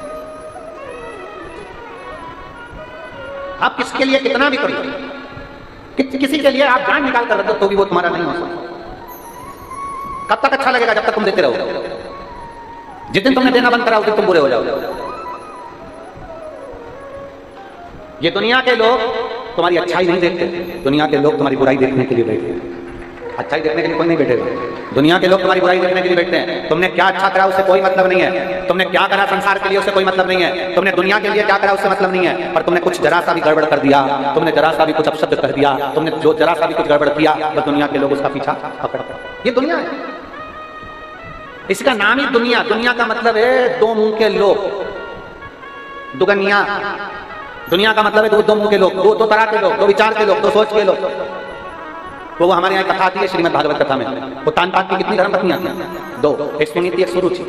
आप किसके लिए कितना भी करो, कि, किसी के लिए आप जान निकाल कर रख दो तो भी वो तुम्हारा नहीं हो सकता। कब तक अच्छा लगेगा? जब तक तुम देते रहो। जिस दिन तुमने देना बंद करा उस दिन तुम बुरे हो जाओगे। ये दुनिया के लोग तुम्हारी अच्छाई नहीं देखते, दुनिया के लोग तुम्हारी बुराई देखने के लिए बैठते हैं। अच्छाई देखने के लिए कोई नहीं बैठेगा, दुनिया के लोग तुम्हारी बुराई देखने के लिए बैठते हैं। तुमने क्या अच्छा करा उससे कोई मतलब नहीं है, तुमने क्या करा संसार के लिए उससे कोई मतलब नहीं है, तुमने दुनिया के लिए क्या करा उससे मतलब नहीं है, पर तुमने कुछ जरा सा भी गड़बड़ कर दिया, तुमने जरा सा भी कुछ अपशब्द कर दिया, तुमने जो जरा सा भी कुछ गड़बड़ किया, बस दुनिया के लोग उसका पीछा पकड़। ये दुनिया है, इसका नाम ही दुनिया। दुनिया का मतलब है दो मुंह के लोग, दुगनिया। दुनिया का मतलब है दो दो मुंह के लोग, दो दो तरह के लोग, दो विचार के लोग, दो सोच के लोग। तो वो हमारे यहाँ कथा आती है श्रीमद् भागवत कथा में, वो तानपात की कितनी धर्मपत्नियां थी? दो, एक सुनीति एक सुरुचि।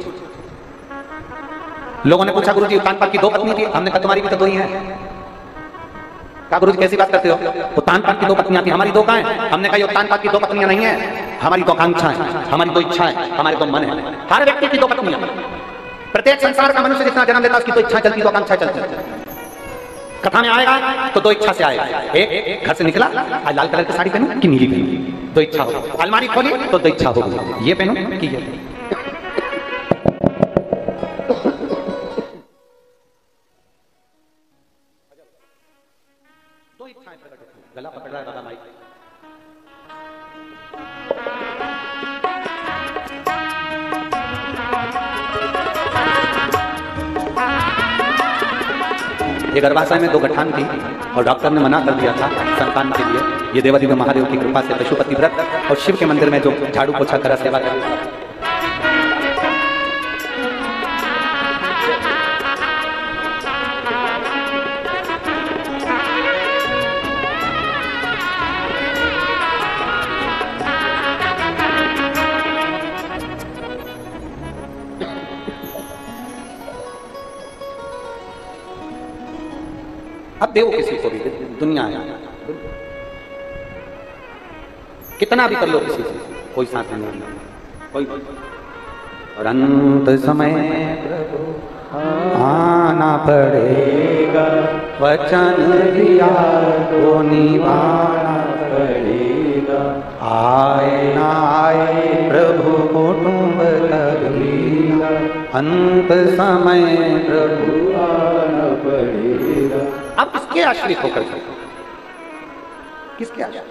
लोगों ने पूछा गुरुजी तानपात की दो पत्नी थी, हमने कहा तुम्हारी भी तो दो ही है। कहा गुरुजी कैसी बात करते हो, वो तानपात की दो पत्नियां थी, हमारी दो कहां है? हमने कहा ये तानपात की दो पत्नियां नहीं है, हमारी दो आकांक्षाएं, हमारी दो इच्छाएं, हमारे दो मन है। हर व्यक्ति की दो पत्नियां, प्रत्येक संसार का मनुष्य जितना जन्म लेता है उसकी दो इच्छा चलती, दो आकांक्षाएं चलती। कथा में आएगा तो दो इच्छा से आएगा, एक घर से निकला आज लाल कलर की साड़ी पहनूं कि नीली पहनूं, दो इच्छा हो। अलमारी खोली तो दो इच्छा हो, ये पहनूं कि ये। दो इच्छाएं प्रकट होती हैं। गला पकड़ रहा है बाबा माइक। ये गर्भाशय में दो गठान थी और डॉक्टर ने मना कर दिया था संतान के लिए। ये देवादिदेव महादेव की कृपा से पशुपति व्रत और शिव के मंदिर में जो झाड़ू पोछा करा सेवा करा। अब देवो किसी को भी, दुनिया है, कितना भी कर लो किसी से कोई साथ नहीं, कोई। और अंत समय आना पड़ेगा, वचन दिया तो निभाना पड़ेगा। आए ना आए प्रभु कुटुंब तभी, अंत समय प्रभु आना पड़ेगा। अब किसके आश्रित होकर किसके आश्रित?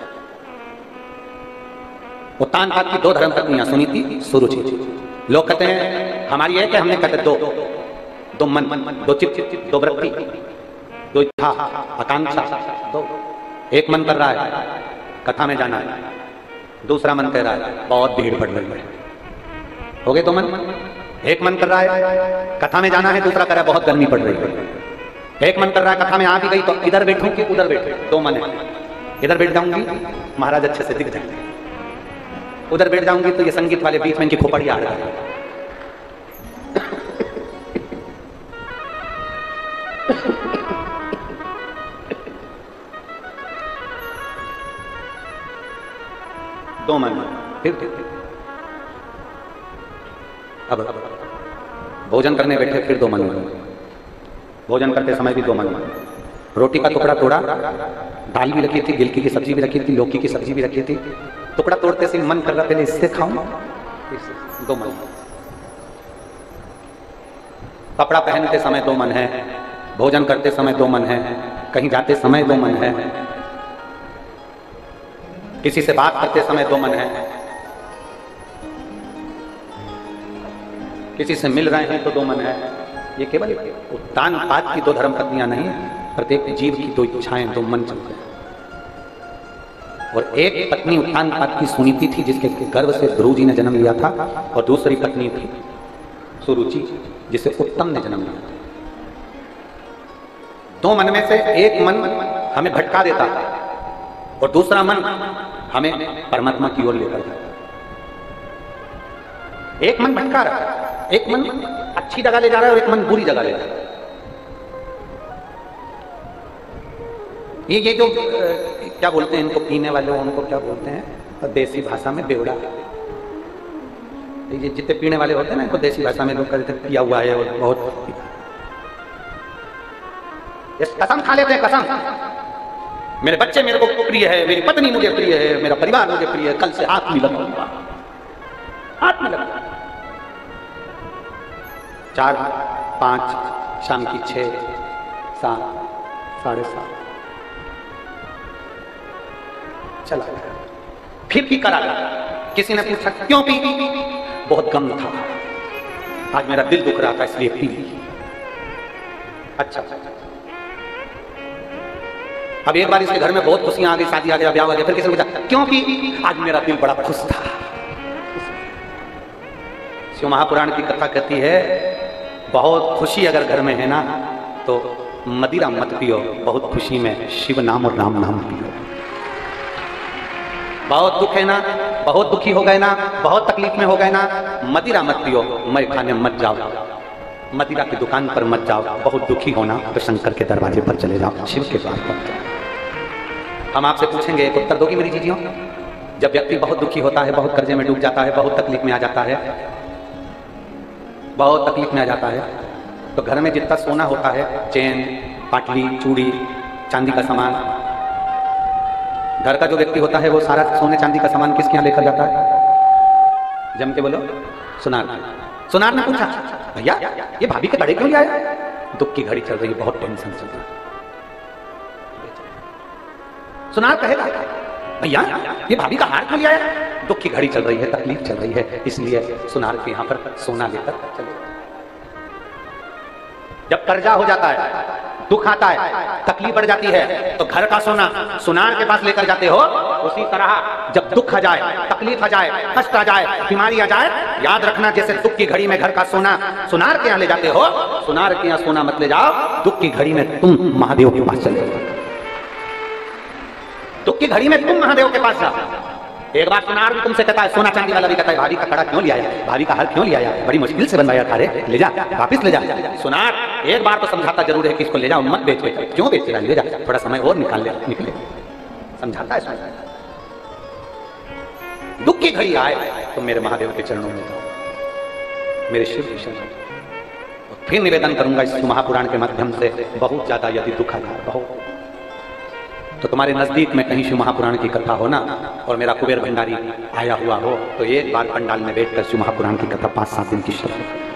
वो तानपात की दो धर्म पत्नियां सुनीति सुरुचि। लोग कहते हैं हमारी है कि हमने कहते दो दो मन, दो चित्त, दो वृत्ति, दो इच्छा आकांक्षा, दो। एक मन कर रहा है कथा में जाना है, दूसरा मन कह रहा है बहुत भीड़ पड़ रही है। हो गए दो मन। एक मन कर रहा है कथा में जाना है, दूसरा कह रहा है बहुत गर्मी पड़ रही है। एक मन कर रहा है कथा में आ भी गई तो इधर बैठूं कि उधर बैठूं, दो मन है। इधर बैठ जाऊंगी महाराज अच्छे से दिख जाएंगे, उधर बैठ जाऊंगी तो ये संगीत वाले बीच में इनकी खोपड़ियां आ रही है। दो मन फिर अब भोजन करने बैठे फिर दो मन। भोजन करते समय भी दो मन। रोटी का टुकड़ा तोड़ा, दाल भी रखी थी, गिलकी की सब्जी भी रखी थी, लौकी की सब्जी भी रखी थी। टुकड़ा तोड़ते से मन कर रहा पहले इससे खाऊं, दो मन। कपड़ा पहनते समय दो मन है, भोजन करते समय दो मन है, कहीं जाते समय दो मन है, किसी से बात करते समय दो मन है, किसी से मिल रहे हैं तो दो मन है। ये केवल तानपात की दो धर्म पत्नियां नहीं, प्रत्येक जीव की दो इच्छाएं, दो मन चलते हैं। और एक पत्नी तानपात की सुनीति थी जिसके गर्भ से ध्रुव जी ने जन्म लिया था, और दूसरी पत्नी थी सुरुचि जिसे उत्तम ने जन्म लिया था। दो मन में से एक मन हमें भटका देता और दूसरा मन हमें परमात्मा की ओर लेकर जाता। एक मन भटका रहा है, एक मन अच्छी जगह ले जा रहा है और एक मन बुरी जगह ले जा रहा है। ये ये जो क्या बोलते हैं इनको पीने वाले, उनको क्या बोलते हैं देसी भाषा में बेवड़ा। ये जितने पीने वाले होते हैं ना, इनको देसी भाषा में लोग कहते हैं पिया हुआ है और बहुत कसम खा लेते हैं। कसम, मेरे बच्चे मेरे को प्रिय है, मेरी पत्नी मुझे प्रिय है, मेरा परिवार मुझे प्रिय है, कल से हाथ मिला हाथ मिला चार पाँच शाम की छः सात साढ़े सात चला गया। फिर पी कर आ गया। किसी ने पूछा क्यों पी? बहुत गम था, आज मेरा दिल दुख रहा था इसलिए पी ली। अच्छा, अब एक बार इसके घर में बहुत खुशियां आ गई, शादी आ गया, ब्याह आ गया। फिर किसी ने पूछा क्यों पी? आज मेरा दिल बड़ा खुश था। शिव महापुराण की कथा कहती है बहुत खुशी अगर घर में है ना तो मदिरा मत पियो, बहुत खुशी में शिव नाम और राम नाम पियो। बहुत दुख है ना, बहुत दुखी हो गए ना, बहुत तकलीफ में हो गए ना, मदिरा मत पियो, मैं खाने मत जाओ, मदिरा की दुकान पर मत जाओ। बहुत दुखी होना तो शंकर के दरवाजे पर चले जाओ, शिव के द्वार पर जाओ। हम आपसे पूछेंगे, एक उत्तर दोगी मेरी चीजियों? जब व्यक्ति बहुत दुखी होता है, बहुत कर्जे में डूब जाता है, बहुत तकलीफ में आ जाता है, बहुत तकलीफ में आ जाता है, तो घर में जितना सोना होता है, चेन, पाटली, चूड़ी, चांदी का सामान, घर का जो व्यक्ति होता है वो सारा सोने चांदी का सामान किसके यहाँ लेकर जाता है? जम के बोलो, सुनार। सुनार ने पूछा भैया ये भाभी के बड़े क्यों ले आए? दुख की घड़ी चल रही है, बहुत टेंशन चल रहा है। सुनार कहेगा भैया ये भाभी का हार क्यों ले आया? दुख की घड़ी चल रही है, तकलीफ चल रही है, इसलिए सुनार के यहाँ पर सोना लेकर चले। जब कर्जा हो जाता है, दुख आता है, तकलीफ बढ़ जाती है, तो घर का सोना सुनार के पास लेकर जाते हो। उसी तरह जब दुख आ जाए, तकलीफ आ जाए, कष्ट आ जाए, बीमारी आ जाए, याद रखना जैसे दुख की घड़ी में घर का सोना सुनार के यहाँ ले जाते हो, सुनार के यहाँ सोना मत ले जाओ। दुख की घड़ी में तुम महादेव के पास चले जाओ। दुख की घड़ी में तुम महादेव के पास जाओ। एक बार सुनार भी तुमसे कहता है, सोना चांदी वाला भी कहता है भाभी का कड़ा क्यों ले आया, भाभी का हार क्यों ले आया, बड़ी मुश्किल से बनवाया था रे, ले जा वापिस ले जा। सुनार एक बार तो समझाता जरूर है कि इसको ले जाओ, मत बेच बेच, क्यों बेच रहा, ले जा, थोड़ा समय और निकाल ले, निकले, समझाता है। दुख की घड़ी आए तो मेरे महादेव के चरणों में जाओ, मेरे शिव के चरणों। फिर निवेदन करूंगा इस महापुराण के माध्यम से, बहुत ज्यादा यदि दुख आ जाए, बहुत, तो तुम्हारे नजदीक में कहीं शिव महापुराण की कथा हो ना, और मेरा कुबेर भंडारी आया हुआ हो, तो एक बार पंडाल में बैठकर शिव महापुराण की कथा पांच सात दिन की शुरू।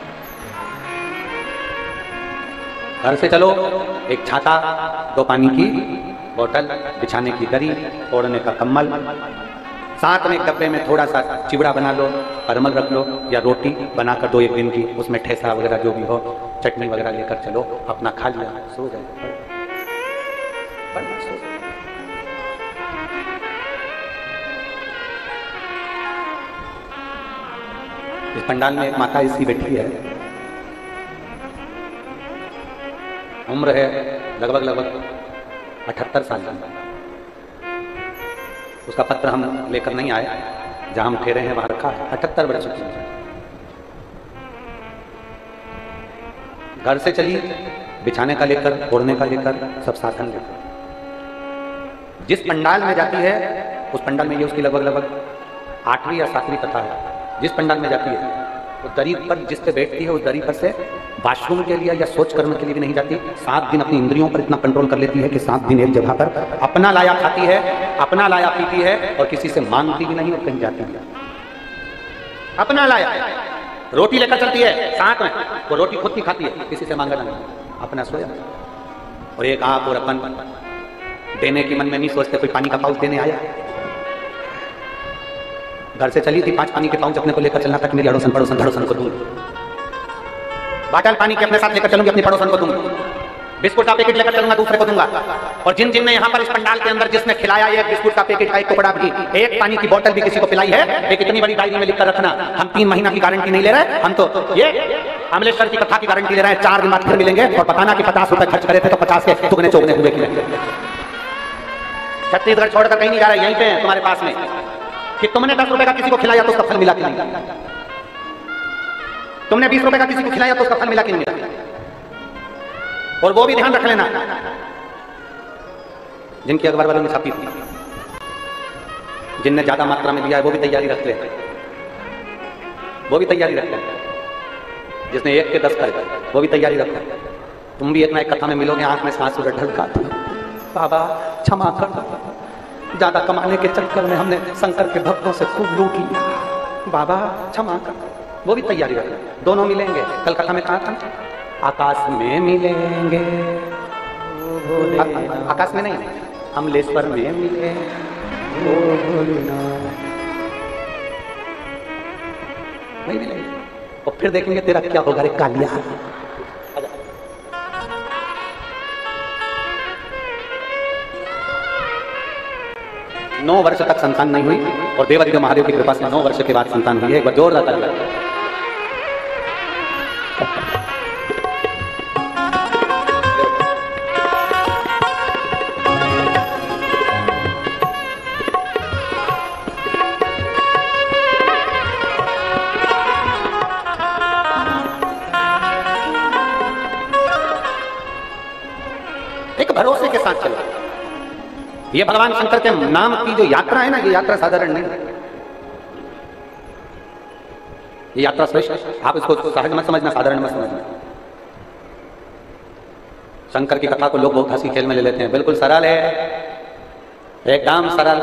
घर से चलो, एक छाता, दो पानी की बोतल, बिछाने की दरी, ओढ़ने का कम्बल, साथ में एक डब्बे में थोड़ा सा चिवड़ा बना लो, परमल रख लो, या रोटी बनाकर दो एक दिन की, उसमें ठेसा वगैरह जो भी हो, चटनी वगैरह लेकर चलो, अपना खा लिया, सो जाए। इस पंडाल में एक माता ऐसी बैठी है, उम्र है लगभग लगभग अठहत्तर साल की। उसका पत्र हम लेकर नहीं आए, जहां हम ठहरे हैं वहां रखा है, अठहत्तर वर्ष की। घर से चली, बिछाने का लेकर, ओढ़ने का लेकर, सब साधन लेकर जिस पंडाल में जाती है, उस पंडाल में ये उसकी लगभग लगभग आठवीं या सातवीं कथा है। जिस पंडाल में जाती है वो दरी पर जिस पे बैठती है, उस दरी पर से वॉशरूम के लिए या सोच करने के लिए भी नहीं जाती। सात दिन अपनी इंद्रियों पर इतना कंट्रोल कर लेती है कि सात दिन एक जगह पर अपना लाया खाती है, अपना लाया पीती है, और किसी से मांगती भी नहीं और कहीं जाती है। अपना लाया रोटी लेकर चलती है, साथ में वो रोटी खुद की खाती है, किसी से मांगा नहीं, अपना सोया। और एक आप और अपन देने की मन में नहीं सोचते, कोई पानी का पाउच देने आया। घर से चली थी, पांच पानी के पाउच अपने को लेकर चलना था कि मेरी अड़ोसन पड़ोसन धड़ोसन को दूंगी, बाटल पानी के अपने साथ लेकर चलूंगी, अपनी पड़ोसन को दूंगी, बिस्कुट का पैकेट लेकर चलूंगा, दूसरे को दूंगा। और जिन जिन ने यहाँ पर इस पंडाल के अंदर जिसने खिलाया एक बिस्कुट का पैकेट का एक टुकड़ा भी, एक पानी की बोतल भी किसी को पिलाई है, एक इतनी बड़ी डायरी में लिखकर रखना, हम तीन महीना की गारंटी नहीं ले रहे, हम तो ये अमलेश्वर की कथा की गारंटी ले रहे हैं, चार दिन बाद फिर मिलेंगे, और बताना कि पचास रुपए खर्च करे थे तो पचास के दुगने चौगने हुए। छत्तीसगढ़ छोड़कर कहीं नहीं जा रहा है, यहीं पे तुम्हारे पास में, कि तुमने दस रुपए का किसी को खिलाया तो उसका फल मिला कि नहीं, तुमने बीस रुपए का किसी को खिलाया तो उसका फल मिला कि नहीं मिला। और वो भी ध्यान रख लेना, जिनकी अखबार वालों ने छापी थी, जिनने ज्यादा मात्रा में दिया है वो भी तैयारी रख ले, वो भी तैयारी रख ले, जिसने एक के दस करे वो भी तैयारी रख ले। तुम भी एक ना एक कथा में मिलोगे, आंख में सांस ढलका, बाबा क्षमा कर, ज्यादा कमाने के चक्कर में हमने शंकर के भक्तों से खूब लूट लिया, बाबा क्षमा कर, वो भी तैयारी रख ले। दोनों मिलेंगे, कल कथा में कहा था, आकाश में मिलेंगे, आ, आकाश में नहीं, अमलेश्वर में मिलेंगे, ओ भोलेनाथ। नहीं मिलेंगे और फिर देखेंगे तेरा क्या होगा रे कालिया। नौ वर्ष तक संतान नहीं हुई और देवादिदेव महादेव की कृपा से नौ वर्ष के बाद संतान हुई है। एक बार जोरदार ताली बजाओ। एक भरोसे के साथ चलो। ये भगवान शंकर के नाम की जो यात्रा है ना, ये यात्रा साधारण नहीं है। ये यात्रा श्रेष्ठ है। आप इसको सहज मत समझना, साधारण मत समझना। शंकर की कथा को लोग बहुत हंसी खेल में ले लेते हैं। बिल्कुल सरल है, एकदम सरल,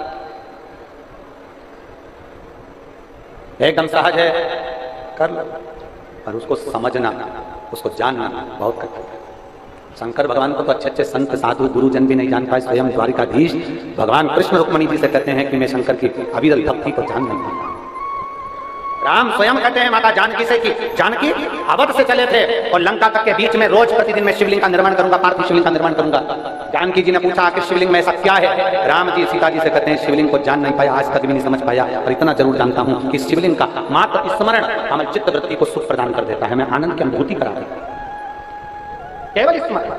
एकदम सहज है, कर लो। पर उसको समझना, उसको जानना बहुत कठिन है। शंकर भगवान को तो अच्छे अच्छे संत साधु गुरुजन भी नहीं जान पाए। स्वयं द्वारिकाधीश भगवान कृष्ण रुक्मणी जी से कहते हैं कि मैं शंकर की अविरल भक्ति को जान नहीं पाऊंगा। राम स्वयं कहते हैं माता जानकी से कि जानकी अवध से चले थे और लंका तक के बीच में रोज प्रतिदिन मैं शिवलिंग का निर्माण करूंगा, पार्थिव शिवलिंग का निर्माण करूंगा। जानकी जी ने पूछा कि शिवलिंग में ऐसा क्या है? राम जी सीता जी से कहते हैं शिवलिंग को जान नहीं पाया, आज तक भी नहीं समझ पाया, पर इतना जरूर जानता हूं कि शिवलिंग का मात्र स्मरण हमारे चित्त वृत्ति को सुख प्रदान कर देता है, मैं आनंद की अनुभूति करा देता है, केवल स्मरण।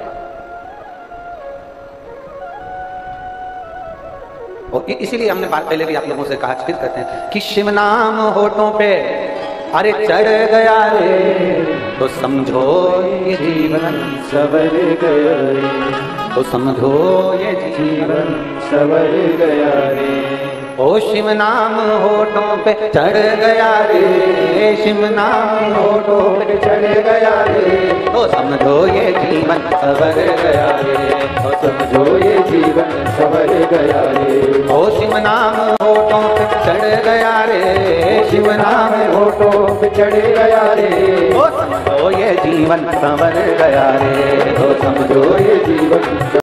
और इसीलिए हमने बात पहले भी आप लोगों से कहा, फिर कहते हैं कि शिव नाम होठों पे अरे चढ़ गया रे तो समझो ये जीवन सवर गया रे, तो समझो ये जीवन सवर गया रे। ओ शिव नाम होठों पे चढ़ गया रे, शिव नाम होठों पे चढ़ गया रे, तो समझो ये जीवन सवर गया रे, तो समझो ये जीवन सवर गया रे। ओ शिव नाम होठों पे चढ़ गया रे, शिव नाम होठों पे चढ़ गया रे, तो समझो ये जीवन संवर गया रे, तो समझो ये जीवन